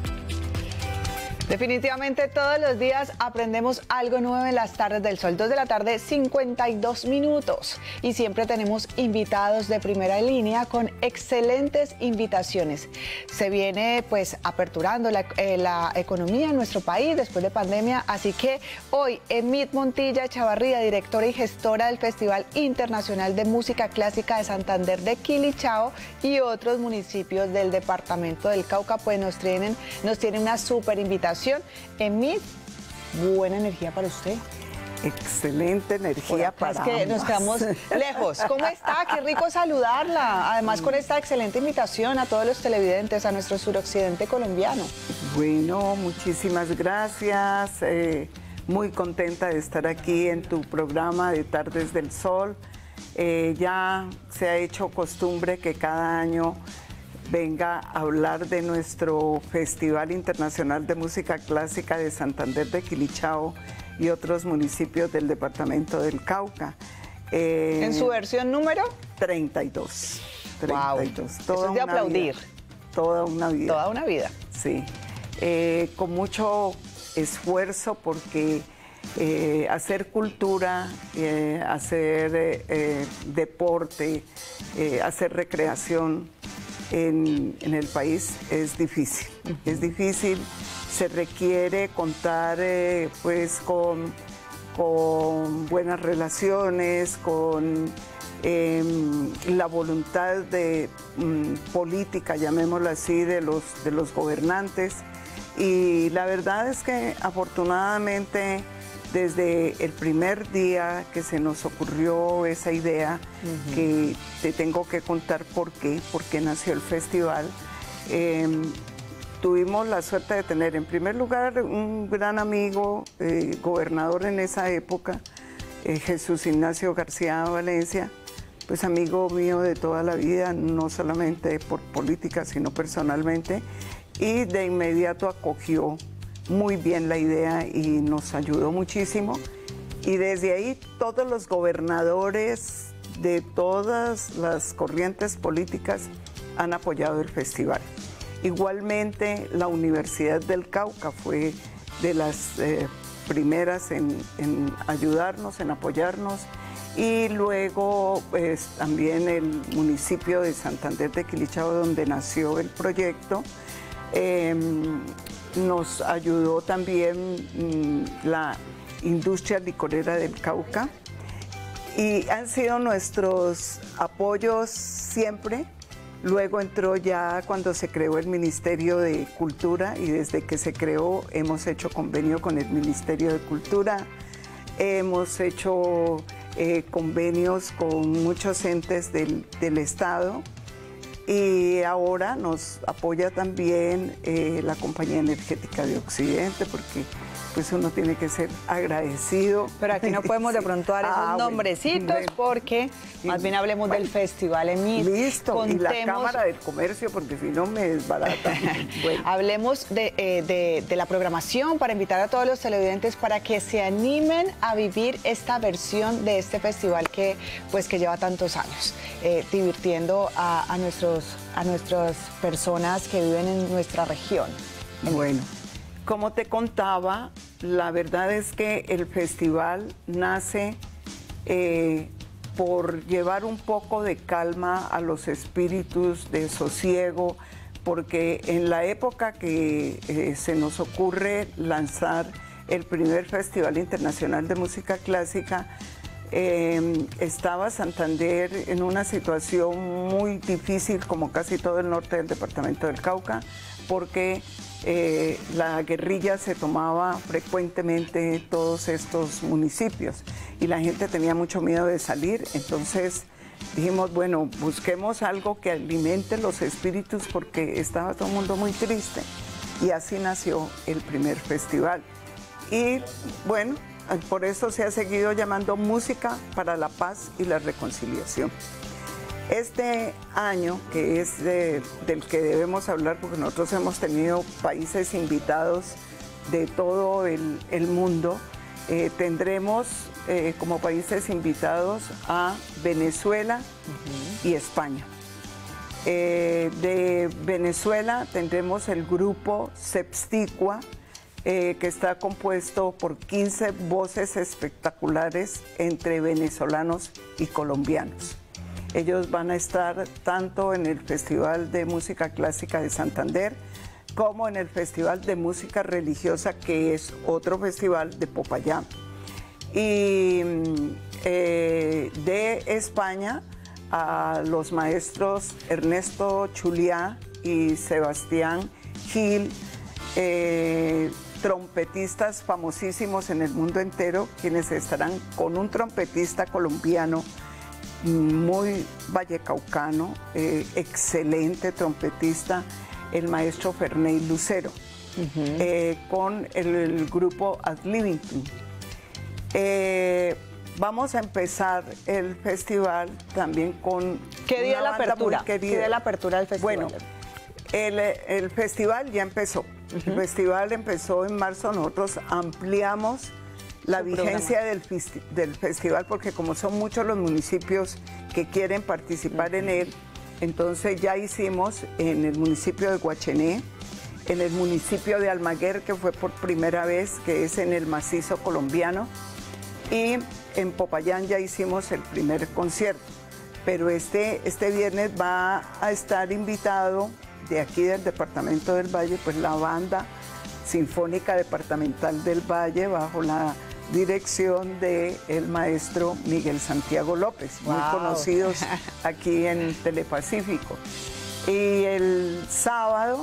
Definitivamente todos los días aprendemos algo nuevo en las tardes del sol. dos de la tarde, cincuenta y dos minutos. Y siempre tenemos invitados de primera línea con excelentes invitaciones. Se viene pues aperturando la, eh, la economía en nuestro país después de pandemia. Así que hoy Emit Montilla Chavarría, directora y gestora del Festival Internacional de Música Clásica de Santander de Quilichao y otros municipios del departamento del Cauca, pues nos tienen, nos tienen una súper invitación. Emit, buena energía para usted. Excelente energía para Es que nos quedamos lejos. ¿Cómo está? Qué rico saludarla. Además, con esta excelente invitación a todos los televidentes, a nuestro suroccidente colombiano. Bueno, muchísimas gracias. Eh, muy contenta de estar aquí en tu programa de Tardes del Sol. Eh, ya se ha hecho costumbre que cada año venga a hablar de nuestro Festival Internacional de Música Clásica de Santander de Quilichao y otros municipios del departamento del Cauca. Eh, ¿En su versión número? treinta y dos. treinta y dos. Wow. Toda Eso es de aplaudir. Vida, toda una vida. Toda una vida. Sí. Eh, con mucho esfuerzo porque eh, hacer cultura, eh, hacer eh, eh, deporte, eh, hacer recreación, En, en el país es difícil, uh-huh. es difícil, se requiere contar eh, pues con, con buenas relaciones, con eh, la voluntad de um, política, llamémoslo así, de los, de los gobernantes, y la verdad es que afortunadamente desde el primer día que se nos ocurrió esa idea, uh-huh. que te tengo que contar por qué, por qué nació el festival, eh, tuvimos la suerte de tener en primer lugar un gran amigo, eh, gobernador en esa época, eh, Jesús Ignacio García Valencia, pues amigo mío de toda la vida, no solamente por política, sino personalmente, y de inmediato acogió muy bien la idea y nos ayudó muchísimo. Y desde ahí todos los gobernadores de todas las corrientes políticas han apoyado el festival. Igualmente la Universidad del Cauca fue de las eh, primeras en, en ayudarnos, en apoyarnos. Y luego pues, también el municipio de Santander de Quilichao, donde nació el proyecto, eh, nos ayudó también mmm, la industria licorera del Cauca y han sido nuestros apoyos siempre. Luego entró ya cuando se creó el Ministerio de Cultura y desde que se creó hemos hecho convenio con el Ministerio de Cultura, hemos hecho eh, convenios con muchos entes del, del Estado. Y ahora nos apoya también eh, la Compañía Energética de Occidente, porque pues uno tiene que ser agradecido. Pero aquí no podemos de pronto dar esos ah, nombrecitos, bueno, porque más bien hablemos bueno, del Festival Emit. Listo, Contemos... y la Cámara del Comercio, porque si no me desbarata. Bueno. Hablemos de, eh, de, de la programación para invitar a todos los televidentes para que se animen a vivir esta versión de este festival que, pues, que lleva tantos años, eh, divirtiendo a, a, nuestros, a nuestras personas que viven en nuestra región. Bueno. Como te contaba, la verdad es que el festival nace eh, por llevar un poco de calma a los espíritus, de sosiego, porque en la época que eh, se nos ocurre lanzar el primer Festival Internacional de Música Clásica, Eh, estaba Santander en una situación muy difícil, como casi todo el norte del departamento del Cauca, porque eh, la guerrilla se tomaba frecuentemente todos estos municipios y la gente tenía mucho miedo de salir. Entonces dijimos, bueno, busquemos algo que alimente los espíritus porque estaba todo el mundo muy triste, y así nació el primer festival. Y bueno, por eso se ha seguido llamando Música para la Paz y la Reconciliación. Este año, que es de, del que debemos hablar, porque nosotros hemos tenido países invitados de todo el, el mundo, eh, tendremos eh, como países invitados a Venezuela uh-huh. y España. Eh, de Venezuela tendremos el grupo Sepsticua, Eh, que está compuesto por quince voces espectaculares entre venezolanos y colombianos. Ellos van a estar tanto en el Festival de Música Clásica de Santander como en el Festival de Música Religiosa, que es otro festival de Popayán. Y eh, de España a los maestros Ernesto Chuliá y Sebastián Gil, eh, trompetistas famosísimos en el mundo entero, quienes estarán con un trompetista colombiano muy vallecaucano, eh, excelente trompetista, el maestro Ferney Lucero, uh-huh. eh, con el, el grupo Ad Libitum. Eh, vamos a empezar el festival también con... ¿Qué día la apertura? ¿Qué día la apertura del festival? Bueno, el, el festival ya empezó. Uh-huh. El festival empezó en marzo, nosotros ampliamos la Su vigencia del, del festival porque como son muchos los municipios que quieren participar uh-huh. en él, entonces ya hicimos en el municipio de Guachené, en el municipio de Almaguer, que fue por primera vez, que es en el macizo colombiano, y en Popayán ya hicimos el primer concierto. Pero este, este viernes va a estar invitado de aquí del departamento del Valle, pues la Banda Sinfónica Departamental del Valle, bajo la dirección del maestro Miguel Santiago López, wow. muy conocidos aquí en Telepacífico. Y el sábado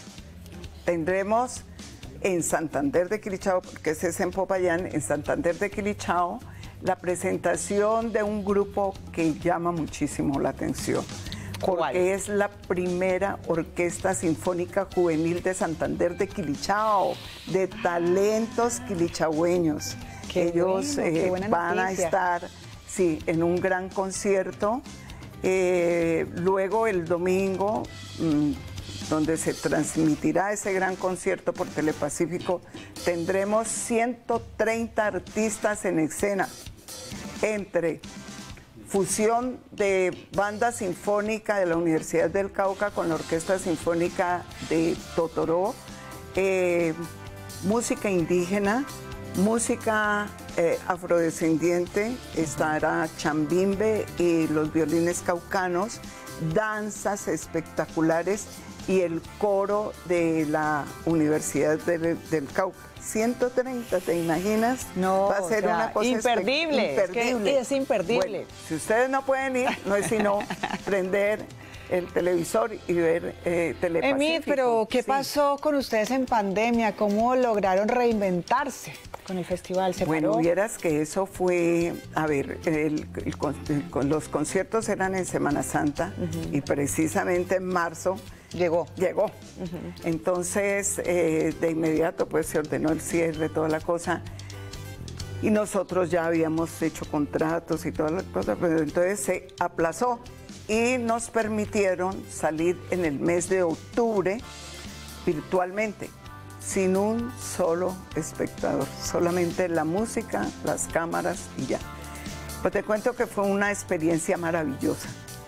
tendremos en Santander de Quilichao, porque ese es en Popayán, en Santander de Quilichao, la presentación de un grupo que llama muchísimo la atención. Porque es la primera orquesta sinfónica juvenil de Santander de Quilichao, de talentos quilichagüeños. Qué Ellos bueno, eh, qué van noticia. a estar sí, en un gran concierto. Eh, luego el domingo, mmm, donde se transmitirá ese gran concierto por Telepacífico, tendremos ciento treinta artistas en escena, entre fusión de banda sinfónica de la Universidad del Cauca con la Orquesta Sinfónica de Totoró, eh, música indígena, música eh, afrodescendiente, estará chambimbe y los violines caucanos, danzas espectaculares y el coro de la Universidad del, del Cauca. ciento treinta, ¿te imaginas? No, va a ser o sea, una cosa imperdible. imperdible. Es, que es imperdible. Bueno, si ustedes no pueden ir, no es sino prender el televisor y ver eh, Telepacífico. Emit, pero ¿qué sí. pasó con ustedes en pandemia? ¿Cómo lograron reinventarse con el festival? ¿Se bueno, paró? vieras que eso fue, a ver, el, el, el, los conciertos eran en Semana Santa uh-huh. y precisamente en marzo Llegó. Llegó. Uh-huh. Entonces, eh, de inmediato pues se ordenó el cierre, toda la cosa. Y nosotros ya habíamos hecho contratos y todas las cosas, pero entonces se aplazó y nos permitieron salir en el mes de octubre virtualmente, sin un solo espectador, solamente la música, las cámaras y ya. Pues te cuento que fue una experiencia maravillosa.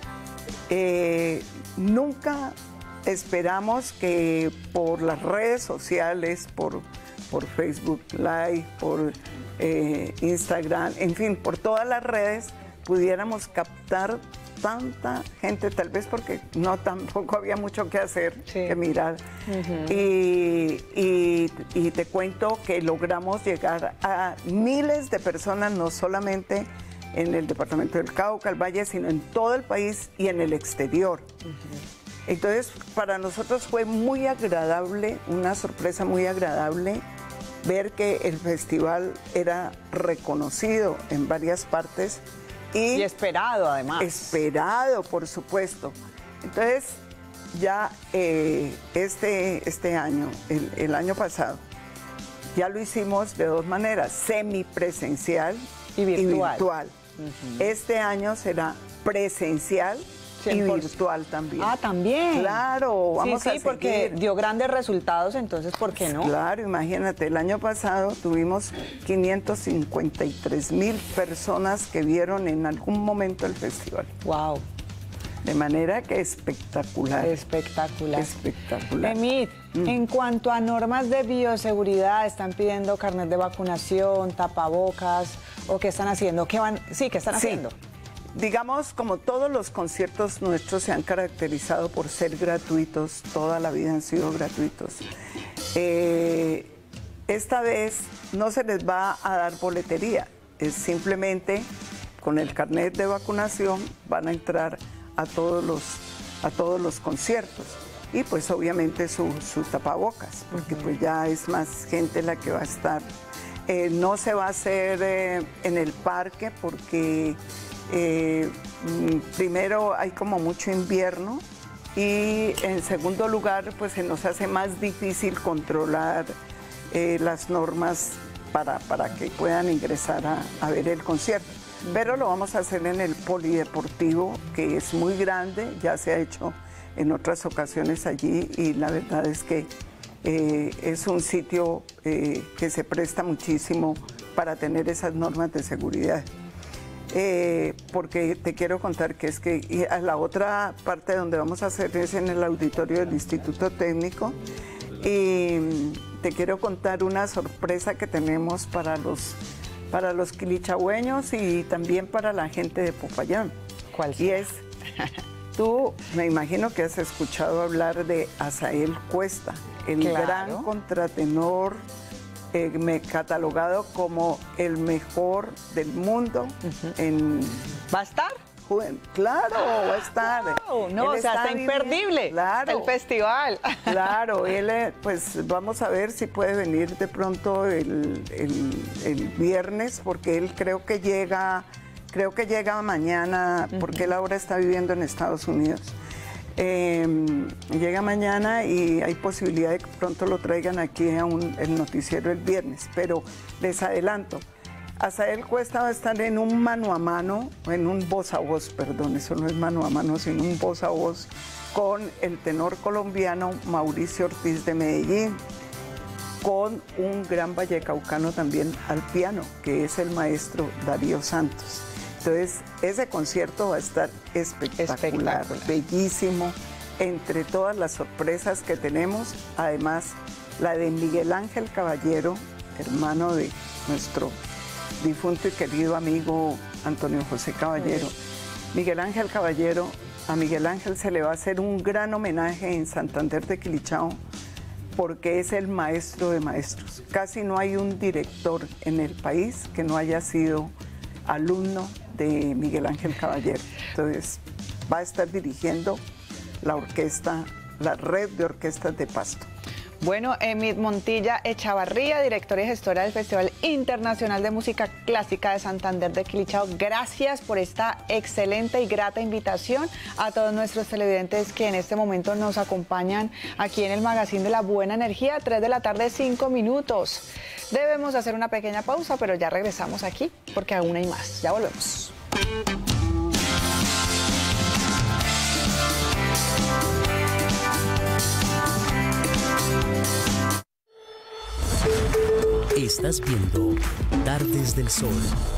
Eh, nunca esperamos que por las redes sociales, por, por Facebook Live, por eh, Instagram, en fin, por todas las redes, pudiéramos captar tanta gente, tal vez porque no tampoco había mucho que hacer, sí. que mirar. Uh-huh. y, y, y te cuento que logramos llegar a miles de personas, no solamente en el departamento del Cauca, el Valle, sino en todo el país y en el exterior. Uh-huh. Entonces, para nosotros fue muy agradable, una sorpresa muy agradable, ver que el festival era reconocido en varias partes. Y, y esperado, además. Esperado, por supuesto. Entonces, ya eh, este, este año, el, el año pasado, ya lo hicimos de dos maneras, semipresencial y virtual. Y virtual. Uh-huh. Este año será presencial y virtual también. Ah, también. Claro, vamos sí, sí, a seguir. porque dio grandes resultados, entonces, ¿por qué no? Claro, imagínate, el año pasado tuvimos quinientas cincuenta y tres mil personas que vieron en algún momento el festival. Wow. De manera que espectacular. Espectacular. Espectacular. Emit, mm. en cuanto a normas de bioseguridad, ¿están pidiendo carnet de vacunación, tapabocas, o qué están haciendo? ¿Qué van? Sí, ¿qué están sí. haciendo? Digamos, como todos los conciertos nuestros se han caracterizado por ser gratuitos, toda la vida han sido gratuitos. Eh, esta vez no se les va a dar boletería, es simplemente con el carnet de vacunación van a entrar a todos los, a todos los conciertos. Y pues obviamente su, su tapabocas, porque uh-huh. pues ya es más gente la que va a estar. Eh, no se va a hacer eh, en el parque porque... Eh, primero hay como mucho invierno y en segundo lugar pues se nos hace más difícil controlar eh, las normas para, para que puedan ingresar a, a ver el concierto. Pero lo vamos a hacer en el polideportivo, que es muy grande, ya se ha hecho en otras ocasiones allí y la verdad es que eh, es un sitio eh, que se presta muchísimo para tener esas normas de seguridad. Eh, porque te quiero contar que es que a la otra parte donde vamos a hacer es en el auditorio del Instituto Técnico y te quiero contar una sorpresa que tenemos para los, para los quilichagüeños y también para la gente de Popayán. ¿Cuál será? Y es, tú me imagino que has escuchado hablar de Asael Cuesta, el claro. gran contratenor, Eh, me catalogado como el mejor del mundo. Uh-huh. en... ¿Va a estar? Claro, va a estar. Wow, no, él o sea, está, está imperdible. Claro. El festival. Claro, él, pues vamos a ver si puede venir de pronto el, el, el viernes, porque él creo que llega, creo que llega mañana, uh-huh. porque él ahora está viviendo en Estados Unidos. Eh, llega mañana y hay posibilidad de que pronto lo traigan aquí a un, el noticiero el viernes, pero les adelanto, Asael Cuesta va a estar en un mano a mano, en un voz a voz, perdón, eso no es mano a mano, sino un voz a voz con el tenor colombiano Mauricio Ortiz de Medellín, con un gran vallecaucano también al piano, que es el maestro Darío Santos. Entonces, ese concierto va a estar espectacular, espectacular, bellísimo, entre todas las sorpresas que tenemos, además la de Miguel Ángel Caballero, hermano de nuestro difunto y querido amigo Antonio José Caballero. Miguel Ángel Caballero, a Miguel Ángel se le va a hacer un gran homenaje en Santander de Quilichao, porque es el maestro de maestros. Casi no hay un director en el país que no haya sido alumno de Miguel Ángel Caballero. Entonces, va a estar dirigiendo la orquesta, la red de orquestas de Pasto. Bueno, Emit Montilla Echavarría, directora y gestora del Festival Internacional de Música Clásica de Santander de Quilichao, gracias por esta excelente y grata invitación a todos nuestros televidentes que en este momento nos acompañan aquí en el Magazine de la Buena Energía, tres de la tarde, cinco minutos. Debemos hacer una pequeña pausa, pero ya regresamos aquí porque aún hay más. Ya volvemos. Estás viendo Tardes del Sol.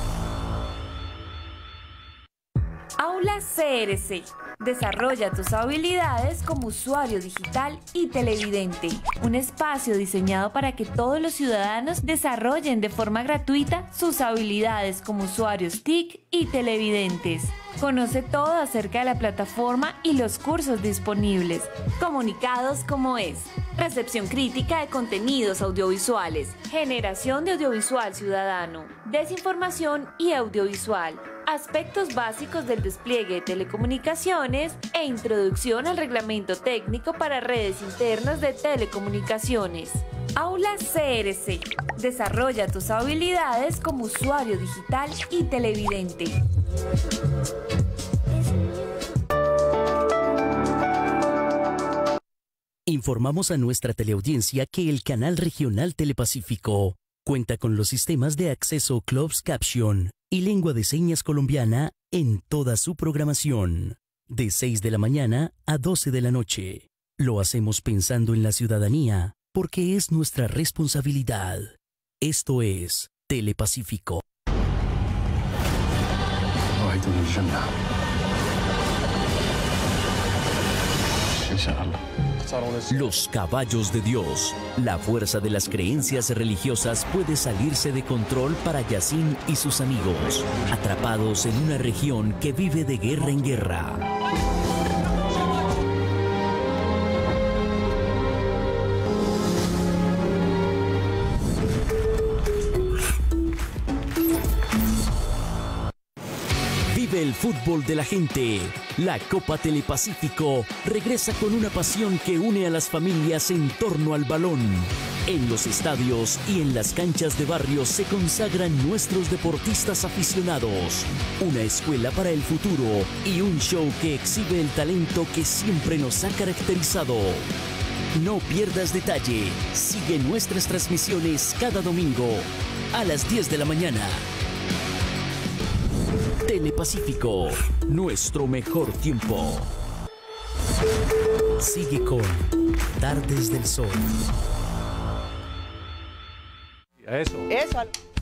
Aula C R C. Desarrolla tus habilidades como usuario digital y televidente. Un espacio diseñado para que todos los ciudadanos desarrollen de forma gratuita sus habilidades como usuarios T I C y televidentes. Conoce todo acerca de la plataforma y los cursos disponibles. Comunicados como es: recepción crítica de contenidos audiovisuales, generación de audiovisual ciudadano, desinformación y audiovisual, aspectos básicos del despliegue de telecomunicaciones e introducción al reglamento técnico para redes internas de telecomunicaciones. Aula C R C. Desarrolla tus habilidades como usuario digital y televidente. Informamos a nuestra teleaudiencia que el canal regional Telepacífico cuenta con los sistemas de acceso Closed Caption y lengua de señas colombiana en toda su programación, de seis de la mañana a doce de la noche. Lo hacemos pensando en la ciudadanía, porque es nuestra responsabilidad. Esto es Telepacífico. Los caballos de Dios. La fuerza de las creencias religiosas puede salirse de control para Yacine y sus amigos, atrapados en una región que vive de guerra en guerra. Vive el fútbol de la gente. La Copa Telepacífico regresa con una pasión que une a las familias en torno al balón. En los estadios y en las canchas de barrios se consagran nuestros deportistas aficionados. Una escuela para el futuro y un show que exhibe el talento que siempre nos ha caracterizado. No pierdas detalle. Sigue nuestras transmisiones cada domingo a las diez de la mañana. Telepacífico, nuestro mejor tiempo. Sigue con Tardes del Sol. Eso. Eso.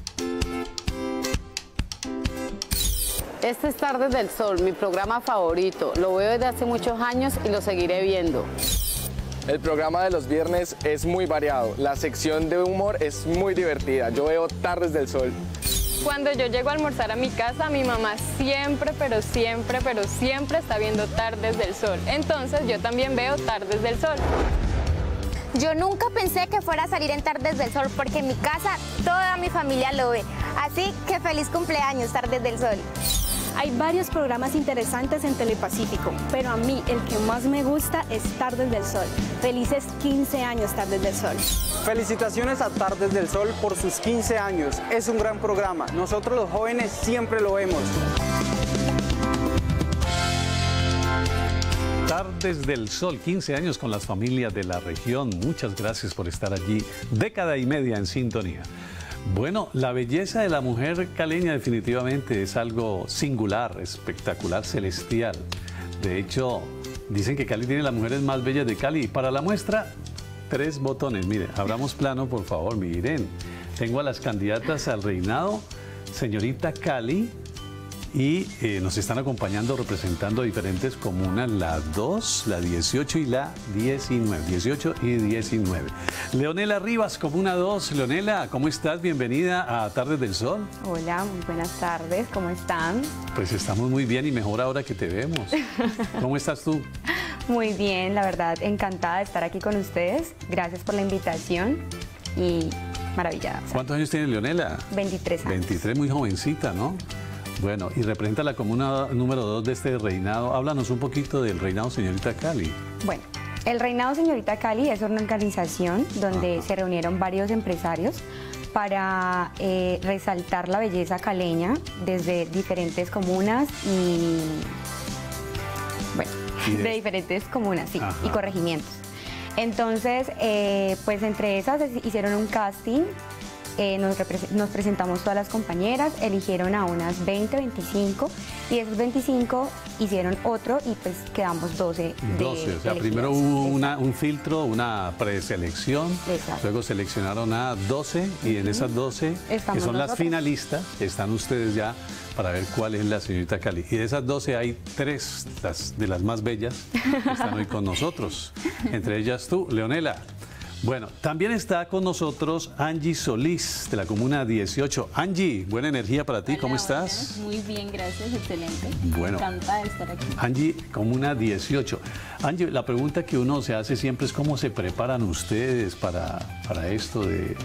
Este es Tardes del Sol, mi programa favorito. Lo veo desde hace muchos años y lo seguiré viendo. El programa de los viernes es muy variado. La sección de humor es muy divertida. Yo veo Tardes del Sol. Cuando yo llego a almorzar a mi casa, mi mamá siempre, pero siempre, pero siempre está viendo Tardes del Sol. Entonces yo también veo Tardes del Sol. Yo nunca pensé que fuera a salir en Tardes del Sol porque en mi casa toda mi familia lo ve. Así que feliz cumpleaños, Tardes del Sol. Hay varios programas interesantes en Telepacífico, pero a mí el que más me gusta es Tardes del Sol. Felices quince años, Tardes del Sol. Felicitaciones a Tardes del Sol por sus quince años. Es un gran programa. Nosotros los jóvenes siempre lo vemos. Tardes del Sol, quince años con las familias de la región. Muchas gracias por estar allí. Década y media en sintonía. Bueno, la belleza de la mujer caleña definitivamente es algo singular, espectacular, celestial. De hecho, dicen que Cali tiene las mujeres más bellas de Cali. Para la muestra, tres botones. Mire, abramos plano, por favor, miren. Tengo a las candidatas al reinado, señorita Cali, y eh, nos están acompañando representando diferentes comunas, la dos, la dieciocho y la diecinueve. dieciocho y diecinueve. Leonela Rivas, comuna dos. Leonela, ¿cómo estás? Bienvenida a Tardes del Sol. Hola, muy buenas tardes, ¿cómo están? Pues estamos muy bien y mejor ahora que te vemos. ¿Cómo estás tú? Muy bien, la verdad, encantada de estar aquí con ustedes. Gracias por la invitación y maravillada. ¿Cuántos años tiene Leonela? veintitrés años. veintitrés, muy jovencita, ¿no? Bueno, y representa la comuna número dos de este reinado. Háblanos un poquito del reinado Señorita Cali. Bueno, el reinado Señorita Cali es una organización donde Ajá. se reunieron varios empresarios para eh, resaltar la belleza caleña desde diferentes comunas y, bueno, ¿Y de... de diferentes comunas, sí, Ajá. y corregimientos. Entonces, eh, pues entre esas hicieron un casting. Eh, nos, nos presentamos todas las compañeras, eligieron a unas veinte, veinticinco y de esos veinticinco hicieron otro y pues quedamos doce. De doce, o sea, primero hubo una, un filtro, una preselección, Exacto. luego seleccionaron a doce y en esas doce, Estamos que son nosotros. Las finalistas, están ustedes ya para ver cuál es la señorita Cali. Y de esas doce hay tres las, de las más bellas que están hoy con nosotros, entre ellas tú, Leonela. Bueno, también está con nosotros Angie Solís, de la comuna dieciocho. Angie, buena energía para ti, hola, ¿cómo estás? Hola. Muy bien, gracias, excelente. Bueno, me encanta estar aquí. Angie, comuna dieciocho. Angie, la pregunta que uno se hace siempre es cómo se preparan ustedes para, para esto de,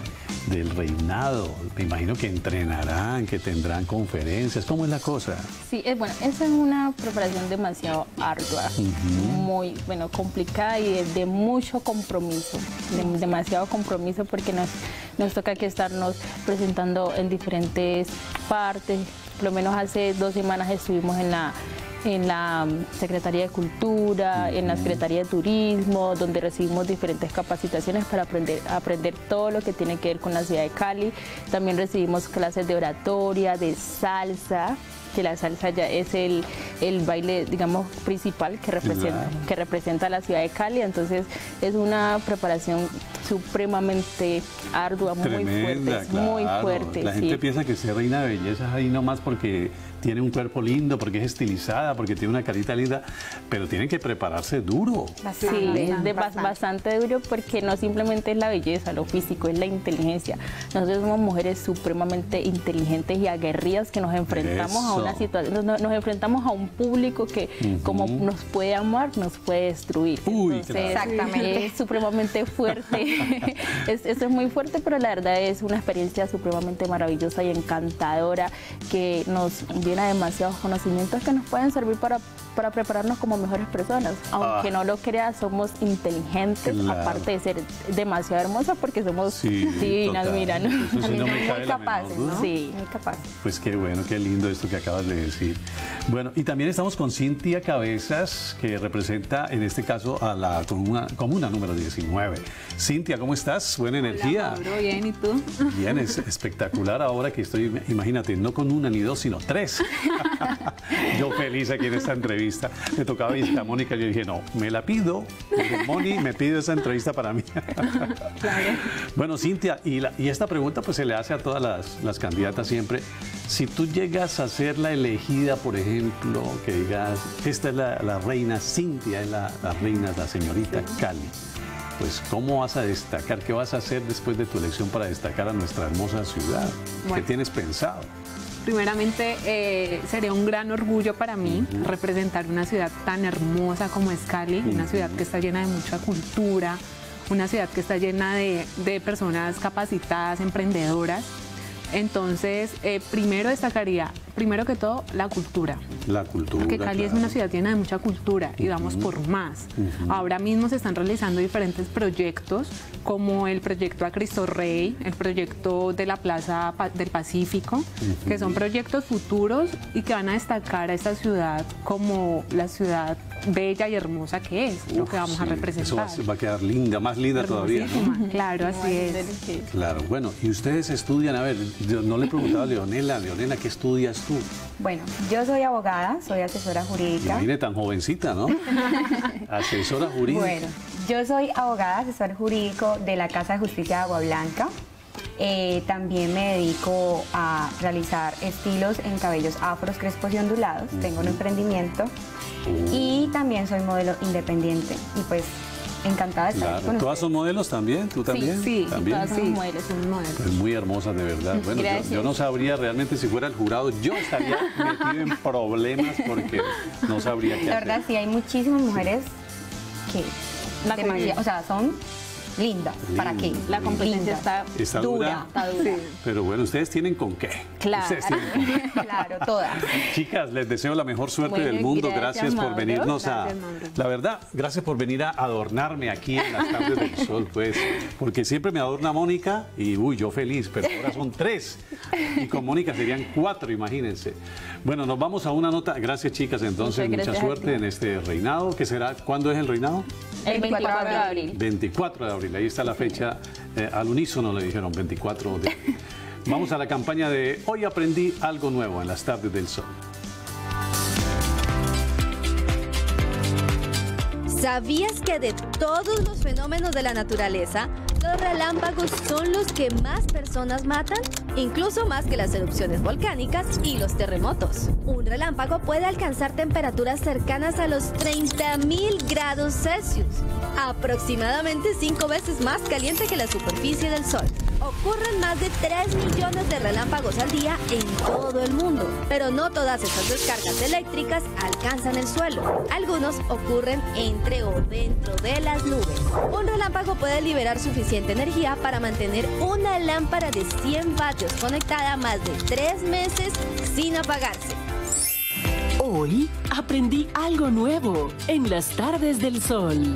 del reinado. Me imagino que entrenarán, que tendrán conferencias. ¿Cómo es la cosa? Sí, es, bueno, esa es una preparación demasiado ardua, uh-huh. muy, bueno, complicada y de, de mucho compromiso, de, demasiado compromiso porque nos, nos toca que estarnos presentando en diferentes partes. Por lo menos hace dos semanas estuvimos en la en la Secretaría de Cultura, en la Secretaría de Turismo, donde recibimos diferentes capacitaciones para aprender, aprender todo lo que tiene que ver con la ciudad de Cali. También recibimos clases de oratoria, de salsa, que la salsa ya es el, el baile, digamos, principal que representa, claro. que representa la ciudad de Cali. Entonces es una preparación supremamente ardua, Tremenda, muy fuerte, claro. muy fuerte. La gente sí. piensa que ser reina de belleza es ahí nomás porque tiene un cuerpo lindo, porque es estilizada, porque tiene una carita linda, pero tienen que prepararse duro. Bastante, sí, es de bastante. bastante duro porque no simplemente es la belleza, lo físico, es la inteligencia. Nosotros somos mujeres supremamente inteligentes y aguerridas que nos enfrentamos Eso. a una situación, nos, nos enfrentamos a un público que uh-huh. como nos puede amar, nos puede destruir. Uy, Entonces, claro. Exactamente. Es supremamente fuerte. es, eso es muy fuerte, pero la verdad es una experiencia supremamente maravillosa y encantadora que nos llena demasiados conocimientos que nos pueden servir para, para prepararnos como mejores personas. Aunque ah. no lo creas, somos inteligentes, claro. aparte de ser demasiado hermosas porque somos sí, divinas, mira, ¿no? Eso sí no me muy cabe capaces, menor, ¿no? Sí, muy capaces. Pues qué bueno, qué lindo esto que acabas de decir. Bueno, y también estamos con Cintia Cabezas, que representa en este caso a la comuna, comuna número diecinueve. Cintia, ¿cómo estás? Buena energía. Hola, Mauro, bien, ¿y tú? Bien, es espectacular ahora que estoy, imagínate, no con una ni dos, sino tres. Yo feliz aquí en esta entrevista. Me tocaba visitar a Mónica y yo dije, no, me la pido. Dije, Moni, me pido esa entrevista para mí. Claro. Bueno, Cintia, y, la, y esta pregunta pues se le hace a todas las, las candidatas siempre. Si tú llegas a ser la elegida, por ejemplo, que digas, esta es la, la reina Cintia, es la, la reina, la señorita Cali, pues ¿cómo vas a destacar? ¿Qué vas a hacer después de tu elección para destacar a nuestra hermosa ciudad? Bueno. ¿Qué tienes pensado? Primeramente, eh, sería un gran orgullo para mí uh-huh. representar una ciudad tan hermosa como es Cali, uh-huh. una ciudad que está llena de mucha cultura, una ciudad que está llena de, de personas capacitadas, emprendedoras. Entonces, eh, primero destacaría, primero que todo, la cultura. La cultura, Porque Cali claro. es una ciudad llena de mucha cultura y uh-huh. vamos por más. Uh-huh. Ahora mismo se están realizando diferentes proyectos, como el proyecto A Cristo Rey, el proyecto de la Plaza del Pacífico, uh-huh. que son proyectos futuros y que van a destacar a esta ciudad como la ciudad bella y hermosa que es, Uf, lo que vamos sí. a representar. Eso va, va a quedar linda, más linda todavía, ¿no? Claro, así es. Claro, bueno, y ustedes estudian, a ver, yo no le he preguntado a Leonela, Leonela, ¿qué estudias tú? Bueno, yo soy abogada, soy asesora jurídica. Imagínate, tan jovencita, ¿no? Asesora jurídica. Bueno, yo soy abogada, asesor jurídico de la Casa de Justicia de Agua Blanca. Eh, también me dedico a realizar estilos en cabellos afros, crespos y ondulados. Uh-huh. Tengo un emprendimiento. Uh-huh. Y también soy modelo independiente. Y pues encantada de estar claro. con ¿Todas ustedes. son modelos también? ¿Tú también? Sí, sí, ¿También? todas somos modelos, somos modelos. Pues muy hermosas, de verdad. Bueno, yo, yo no sabría realmente si fuera el jurado, yo estaría metido en problemas porque no sabría qué La hacer. verdad, sí, hay muchísimas mujeres que demasiado, o sea, son lindas. Linda, ¿Para qué? La competencia está, está dura. dura. Está dura. Sí. Pero bueno, ¿ustedes tienen con qué? Claro, Ustedes tienen con qué. claro, todas. Chicas, les deseo la mejor suerte Bueno, del mundo. gracias, Gracias por Mauro. venirnos Gracias, a... Mauro. La verdad, gracias por venir a adornarme aquí en las tardes del sol, pues. Porque siempre me adorna Mónica y, uy, yo feliz, pero ahora son tres. Y con Mónica serían cuatro, imagínense. Bueno, nos vamos a una nota. Gracias, chicas, entonces. Muchas Mucha gracias suerte en este reinado. ¿Qué será? ¿Cuándo es el reinado? El veinticuatro de abril. veinticuatro de abril. Ahí está la fecha. Eh, al unísono le dijeron veinticuatro de abril. Vamos a la campaña de Hoy aprendí algo nuevo en las tardes del sol. ¿Sabías que de todos los fenómenos de la naturaleza, los relámpagos son los que más personas matan? Incluso más que las erupciones volcánicas y los terremotos. Un relámpago puede alcanzar temperaturas cercanas a los treinta mil grados Celsius, aproximadamente cinco veces más caliente que la superficie del Sol. Ocurren más de tres millones de relámpagos al día en todo el mundo, pero no todas esas descargas eléctricas alcanzan el suelo. Algunos ocurren entre o dentro de las nubes. Un relámpago puede liberar suficiente energía para mantener una lámpara de cien vatios conectada más de tres meses sin apagarse. Hoy aprendí algo nuevo en las tardes del sol.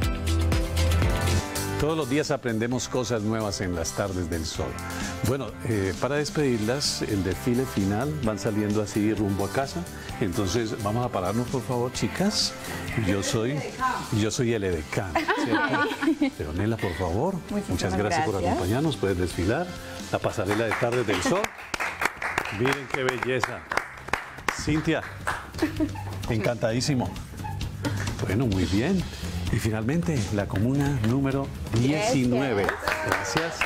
Todos los días aprendemos cosas nuevas en las tardes del sol. Bueno, eh, para despedirlas, el desfile final, van saliendo así rumbo a casa. Entonces, vamos a pararnos, por favor, chicas. Yo soy, yo soy el edecán, ¿cierto? Leonela, por favor. Muchísimas Muchas gracias, por gracias. acompañarnos. Puedes desfilar la pasarela de tardes del sol. Miren qué belleza. Cintia, encantadísimo. Bueno, muy bien. Y finalmente, la comuna número diecinueve. Gracias.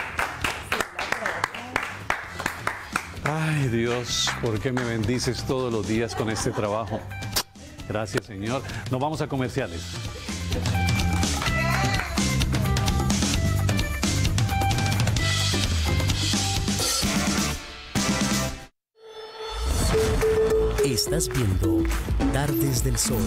Ay, Dios, ¿por qué me bendices todos los días con este trabajo? Gracias, Señor. Nos vamos a comerciales. Estás viendo Tardes del Sol.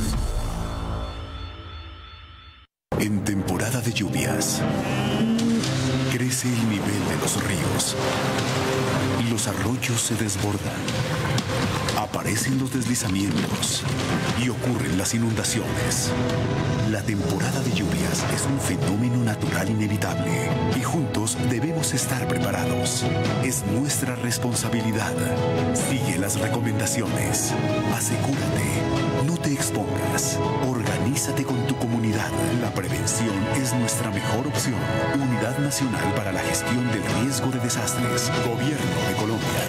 En temporada de lluvias, crece el nivel de los ríos. Los arroyos se desbordan. Aparecen los deslizamientos y ocurren las inundaciones. La temporada de lluvias es un fenómeno natural inevitable y juntos debemos estar preparados. Es nuestra responsabilidad. Sigue las recomendaciones. Asegúrate. No te expongas. Organízate con tu comunidad. La prevención es nuestra mejor opción. Unidad Nacional para la Gestión del Riesgo de Desastres. Gobierno de Colombia.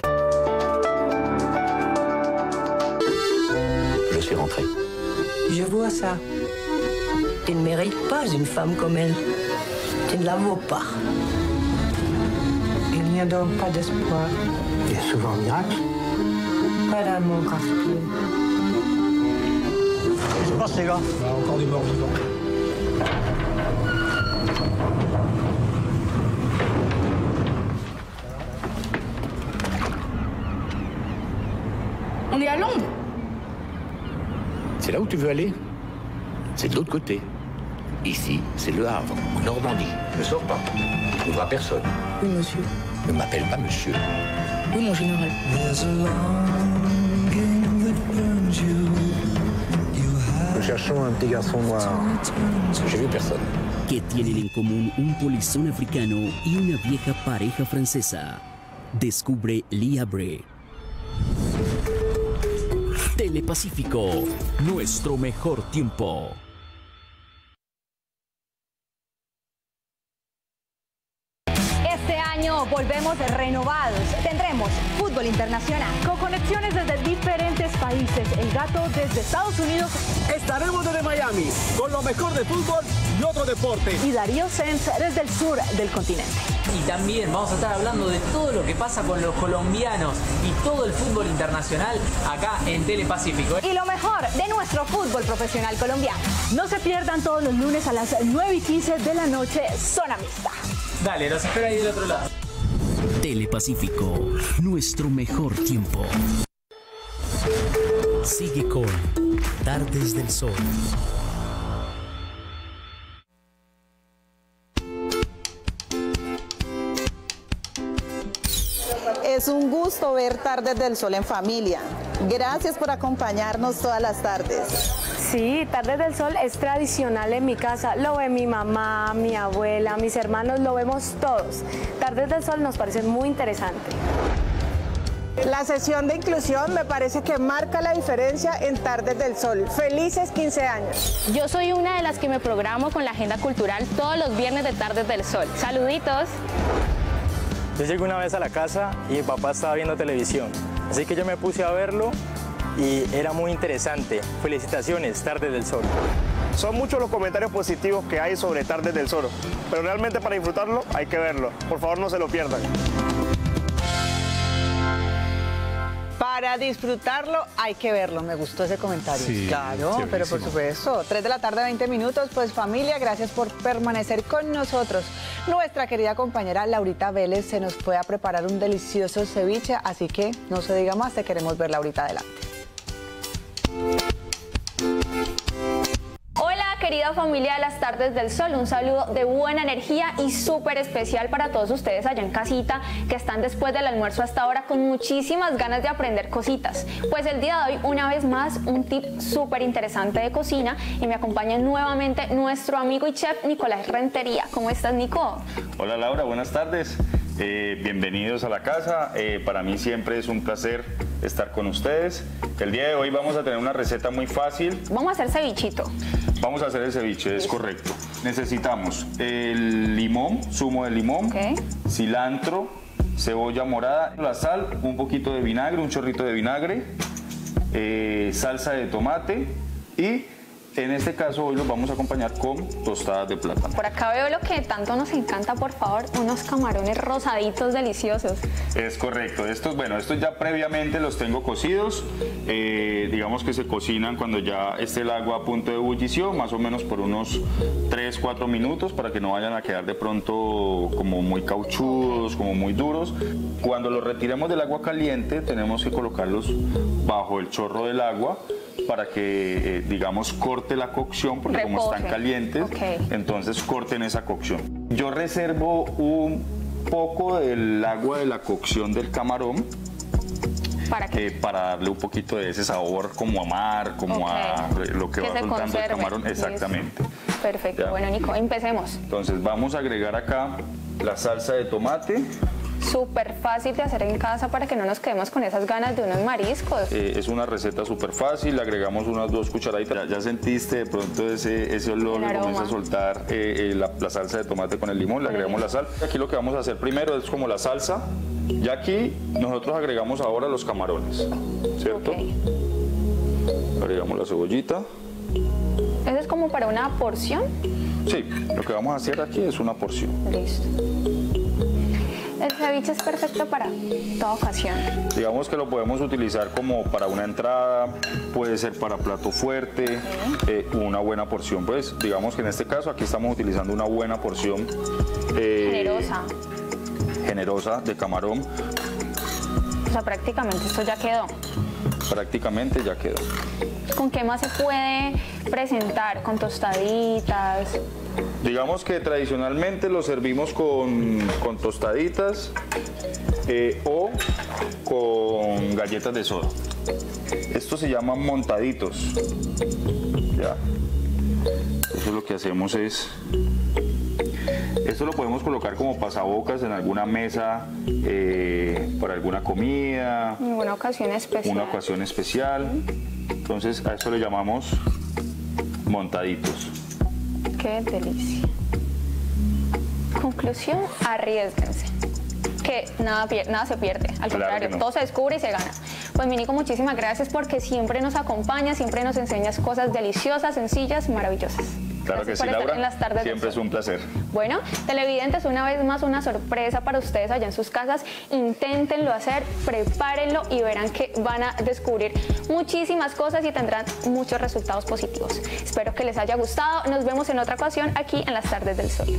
Je suis rentré. Je vois ça. Tu ne mérites pas une femme comme elle. Tu ne la vaux pas. Il n'y a donc pas d'espoir. Il y a souvent un miracle. Pas d'amour gratuit. Qu'est-ce qui se passe, les gars? Il y a encore des morts vivants. On est à Londres. C'est là où tu veux aller? C'est de l'autre côté. Ici, c'est le Havre, en Normandie. Ne sors pas. Tu ne trouveras personne. Oui, monsieur. Ne m'appelle pas monsieur. Oui, mon général. Nous cherchons un petit garçon noir. J'ai vu personne. Que tienen en común un polizón africano y una vieja pareja francesa. Descubre Liabre. Telepacífico, nuestro mejor tiempo. Este año volvemos renovados. Tendremos fútbol internacional. Con conexiones desde diferentes países. El Gato desde Estados Unidos. Estaremos desde Miami con lo mejor de fútbol y otro deporte. Y Darío Sens desde el sur del continente. Y también vamos a estar hablando de todo lo que pasa con los colombianos y todo el fútbol internacional acá en Telepacífico. Y lo mejor de nuestro fútbol profesional colombiano. No se pierdan todos los lunes a las nueve y quince de la noche, Zona Mixta. Dale, nos espera ahí del otro lado. Telepacífico, nuestro mejor tiempo. Sigue con Tardes del Sol. Es un gusto ver Tardes del Sol en familia. Gracias por acompañarnos todas las tardes. Sí, Tardes del Sol es tradicional en mi casa. Lo ve mi mamá, mi abuela, mis hermanos, lo vemos todos. Tardes del Sol nos parece muy interesante. La sesión de inclusión me parece que marca la diferencia en Tardes del Sol. Felices quince años. Yo soy una de las que me programo con la agenda cultural todos los viernes de Tardes del Sol. Saluditos. Yo llegué una vez a la casa y mi papá estaba viendo televisión, así que yo me puse a verlo y era muy interesante. Felicitaciones, Tardes del Sol. Son muchos los comentarios positivos que hay sobre Tardes del Sol, pero realmente para disfrutarlo hay que verlo. Por favor, no se lo pierdan. Para disfrutarlo hay que verlo. Me gustó ese comentario. Sí, claro, chéverísimo. pero por supuesto. tres de la tarde, veinte minutos. Pues familia, gracias por permanecer con nosotros. Nuestra querida compañera Laurita Vélez se nos fue a preparar un delicioso ceviche, así que no se diga más, te queremos verla ahorita adelante. querida familia de las Tardes del Sol, un saludo de buena energía y súper especial para todos ustedes allá en casita que están después del almuerzo hasta ahora con muchísimas ganas de aprender cositas. Pues el día de hoy, una vez más, un tip súper interesante de cocina y me acompaña nuevamente nuestro amigo y chef Nicolás Rentería. ¿Cómo estás, Nico? Hola Laura, buenas tardes. Eh, bienvenidos a la casa. Eh, para mí siempre es un placer estar con ustedes. El día de hoy vamos a tener una receta muy fácil. Vamos a hacer cevichito. Vamos a hacer el ceviche, es correcto. Necesitamos el limón, zumo de limón, okay. cilantro, cebolla morada, la sal, un poquito de vinagre, un chorrito de vinagre, eh, salsa de tomate y en este caso hoy los vamos a acompañar con tostadas de plátano. Por acá veo lo que tanto nos encanta, por favor, unos camarones rosaditos deliciosos. Es correcto, estos, bueno, estos ya previamente los tengo cocidos, eh, digamos que se cocinan cuando ya esté el agua a punto de ebullición, más o menos por unos tres, cuatro minutos para que no vayan a quedar de pronto como muy cauchudos, como muy duros. Cuando los retiremos del agua caliente tenemos que colocarlos bajo el chorro del agua para que, eh, digamos, corte la cocción, porque Repose. como están calientes, okay. entonces corten esa cocción. Yo reservo un poco del agua de la cocción del camarón, ¿Para qué? Eh, para darle un poquito de ese sabor como a mar, como okay. a lo que, que va soltando conserve. el camarón. Exactamente. Listo. Perfecto. ¿Ya? Bueno, Nico, empecemos. Entonces vamos a agregar acá la salsa de tomate. Súper fácil de hacer en casa para que no nos quedemos con esas ganas de unos mariscos. Eh, es una receta súper fácil, le agregamos unas dos cucharaditas. Ya, ya sentiste de pronto ese, ese olor que comienza a soltar eh, eh, la, la salsa de tomate con el limón, le agregamos la sal. Aquí lo que vamos a hacer primero es como la salsa. Y aquí nosotros agregamos ahora los camarones, ¿cierto? Okay. Agregamos la cebollita. ¿Eso es como para una porción? Sí, lo que vamos a hacer aquí es una porción. Listo. El ceviche es perfecto para toda ocasión. Digamos que lo podemos utilizar como para una entrada, puede ser para plato fuerte, sí. eh, una buena porción. Pues digamos que en este caso aquí estamos utilizando una buena porción eh, generosa. generosa de camarón. O sea, prácticamente esto ya quedó. Prácticamente ya quedó. ¿Con qué más se puede presentar? ¿Con tostaditas? Digamos que tradicionalmente lo servimos con, con tostaditas eh, o con galletas de soda. Estos se llaman montaditos. ¿Ya? Eso lo que hacemos es... Esto lo podemos colocar como pasabocas en alguna mesa eh, para alguna comida. En una ocasión especial. Una ocasión especial. Entonces a eso le llamamos montaditos. Qué delicia. Conclusión, arriésguense. Que nada, nada se pierde, al claro contrario, no. todo se descubre y se gana. Pues mi Nico, muchísimas gracias porque siempre nos acompañas, siempre nos enseñas cosas deliciosas, sencillas, maravillosas. Claro Gracias que sí, Laura. En las tardes Siempre es un placer. Bueno, televidentes, una vez más una sorpresa para ustedes allá en sus casas. Inténtenlo hacer, prepárenlo y verán que van a descubrir muchísimas cosas y tendrán muchos resultados positivos. Espero que les haya gustado. Nos vemos en otra ocasión aquí en las Tardes del Sol.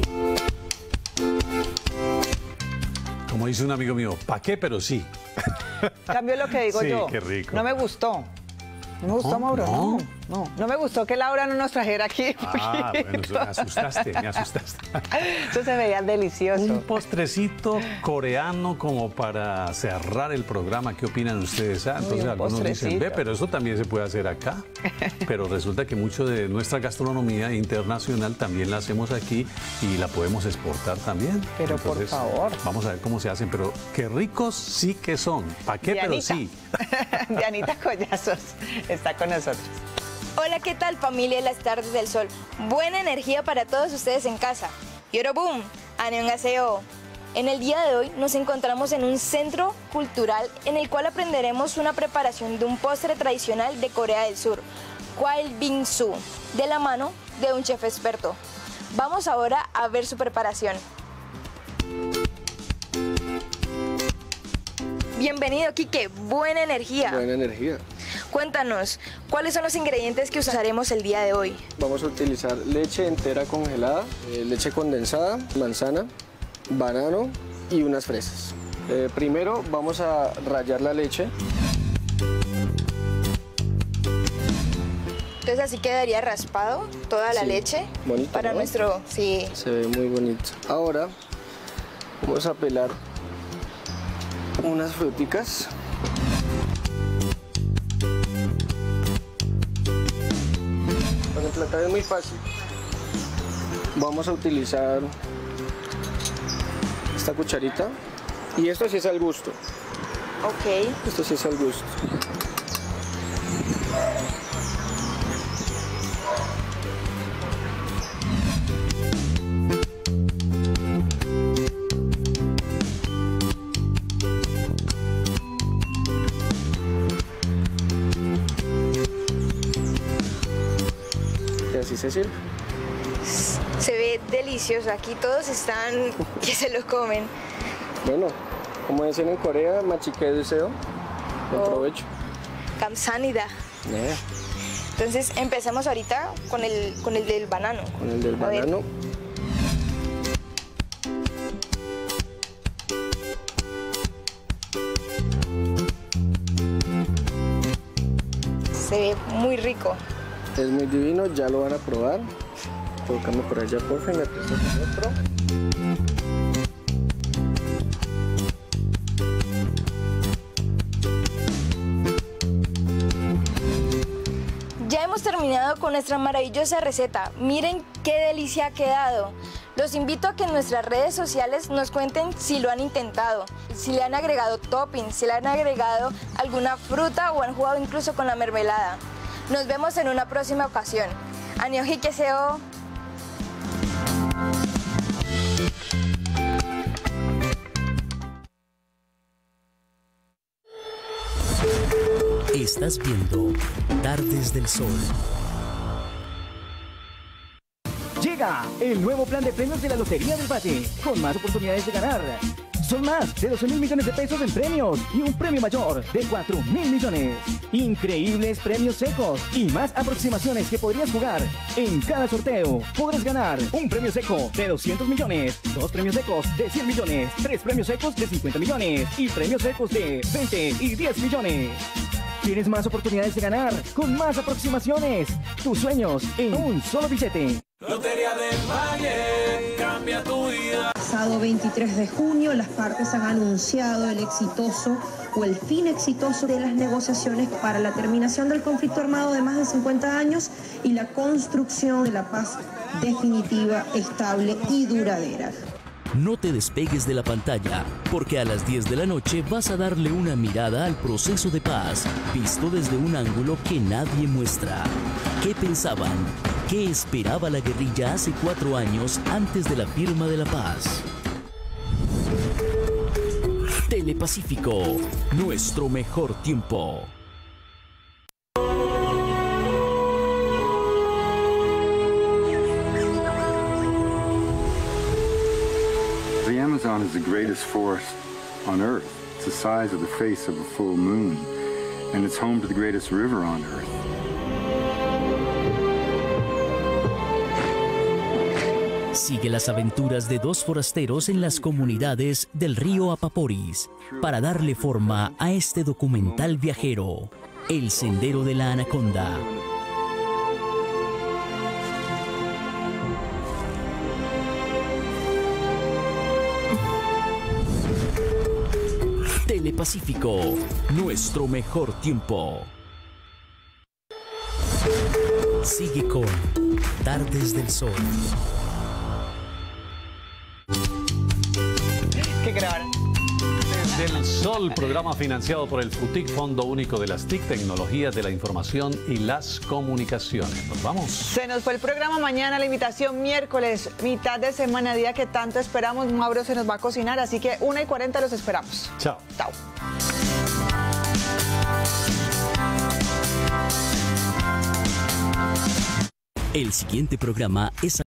Como dice un amigo mío, ¿pa' qué? Pero sí. Cambio lo que digo sí, yo. Qué rico. No me gustó. No me gustó, oh, Mauro, no. no. No, no me gustó que Laura no nos trajera aquí. Ah, bueno, me asustaste, me asustaste. Eso se veía delicioso. Un postrecito coreano como para cerrar el programa. ¿Qué opinan ustedes? Ah, entonces Uy, algunos dicen, ve, pero eso también se puede hacer acá. Pero resulta que mucho de nuestra gastronomía internacional también la hacemos aquí y la podemos exportar también. Pero entonces, por favor. Vamos a ver cómo se hacen, pero qué ricos sí que son. ¿Para qué? Dianita. Pero sí. Dianita Collazos está con nosotros. Hola, ¿qué tal familia de las Tardes del Sol? Buena energía para todos ustedes en casa. Yorobum, annyeonghaseyo. En el día de hoy nos encontramos en un centro cultural en el cual aprenderemos una preparación de un postre tradicional de Corea del Sur, Kwal Bingsu, de la mano de un chef experto. Vamos ahora a ver su preparación. Bienvenido, Quique. Buena energía. Buena energía. Cuéntanos, ¿cuáles son los ingredientes que usaremos el día de hoy? Vamos a utilizar leche entera congelada, eh, leche condensada, manzana, banano y unas fresas. Eh, primero vamos a rallar la leche. Entonces así quedaría raspado toda la Sí, leche bonito, para ¿no? nuestro... Sí. Se ve muy bonito. Ahora vamos a pelar unas fruticas. Para emplatar es muy fácil. Vamos a utilizar esta cucharita y esto sí es al gusto. Ok. Esto sí es al gusto. Y así se sirve. Se ve delicioso. Aquí todos están que se lo comen. Bueno, como dicen en Corea, machique deseo. Buen Oh. provecho. Kamsanida. Eh, Entonces empecemos ahorita con el, con el del banano. con el del A ver. banano. Se ve muy rico. Es muy divino, ya lo van a probar. Tócame por allá, por fin, me prestas el otro. Ya hemos terminado con nuestra maravillosa receta. Miren qué delicia ha quedado. Los invito a que en nuestras redes sociales nos cuenten si lo han intentado, si le han agregado toppings, si le han agregado alguna fruta o han jugado incluso con la mermelada. Nos vemos en una próxima ocasión. Anioji que seo. Estás viendo Tardes del Sol. Llega el nuevo plan de premios de la Lotería del Valle, con más oportunidades de ganar. Son más de doce mil millones de pesos en premios y un premio mayor de cuatro mil millones. Increíbles premios secos y más aproximaciones que podrías jugar. En cada sorteo podrás ganar un premio seco de doscientos millones, dos premios secos de cien millones, tres premios secos de cincuenta millones y premios secos de veinte y diez millones. Tienes más oportunidades de ganar con más aproximaciones. Tus sueños en un solo billete. Lotería del Valle, cambia tu vida. Pasado veintitrés de junio, las partes han anunciado el exitoso o el fin exitoso de las negociaciones para la terminación del conflicto armado de más de cincuenta años y la construcción de la paz definitiva, estable y duradera. No te despegues de la pantalla, porque a las diez de la noche vas a darle una mirada al proceso de paz, visto desde un ángulo que nadie muestra. ¿Qué pensaban? ¿Qué esperaba la guerrilla hace cuatro años antes de la firma de la paz? Telepacífico, nuestro mejor tiempo. The Amazon is the greatest forest on Earth. It's the size of the face of a full moon, and it's home to the greatest river on Earth. Sigue las aventuras de dos forasteros en las comunidades del río Apaporis para darle forma a este documental viajero, El Sendero de la Anaconda. Telepacífico, nuestro mejor tiempo. Sigue con Tardes del Sol. ¿Qué grabar? Desde el Sol, programa financiado por el FUTIC, Fondo Único de las T I C, Tecnologías de la Información y las Comunicaciones. Nos vamos. Se nos fue el programa. Mañana la invitación, miércoles, mitad de semana, día que tanto esperamos. Mauro se nos va a cocinar, así que una y cuarenta los esperamos. Chao. Chao. El siguiente programa es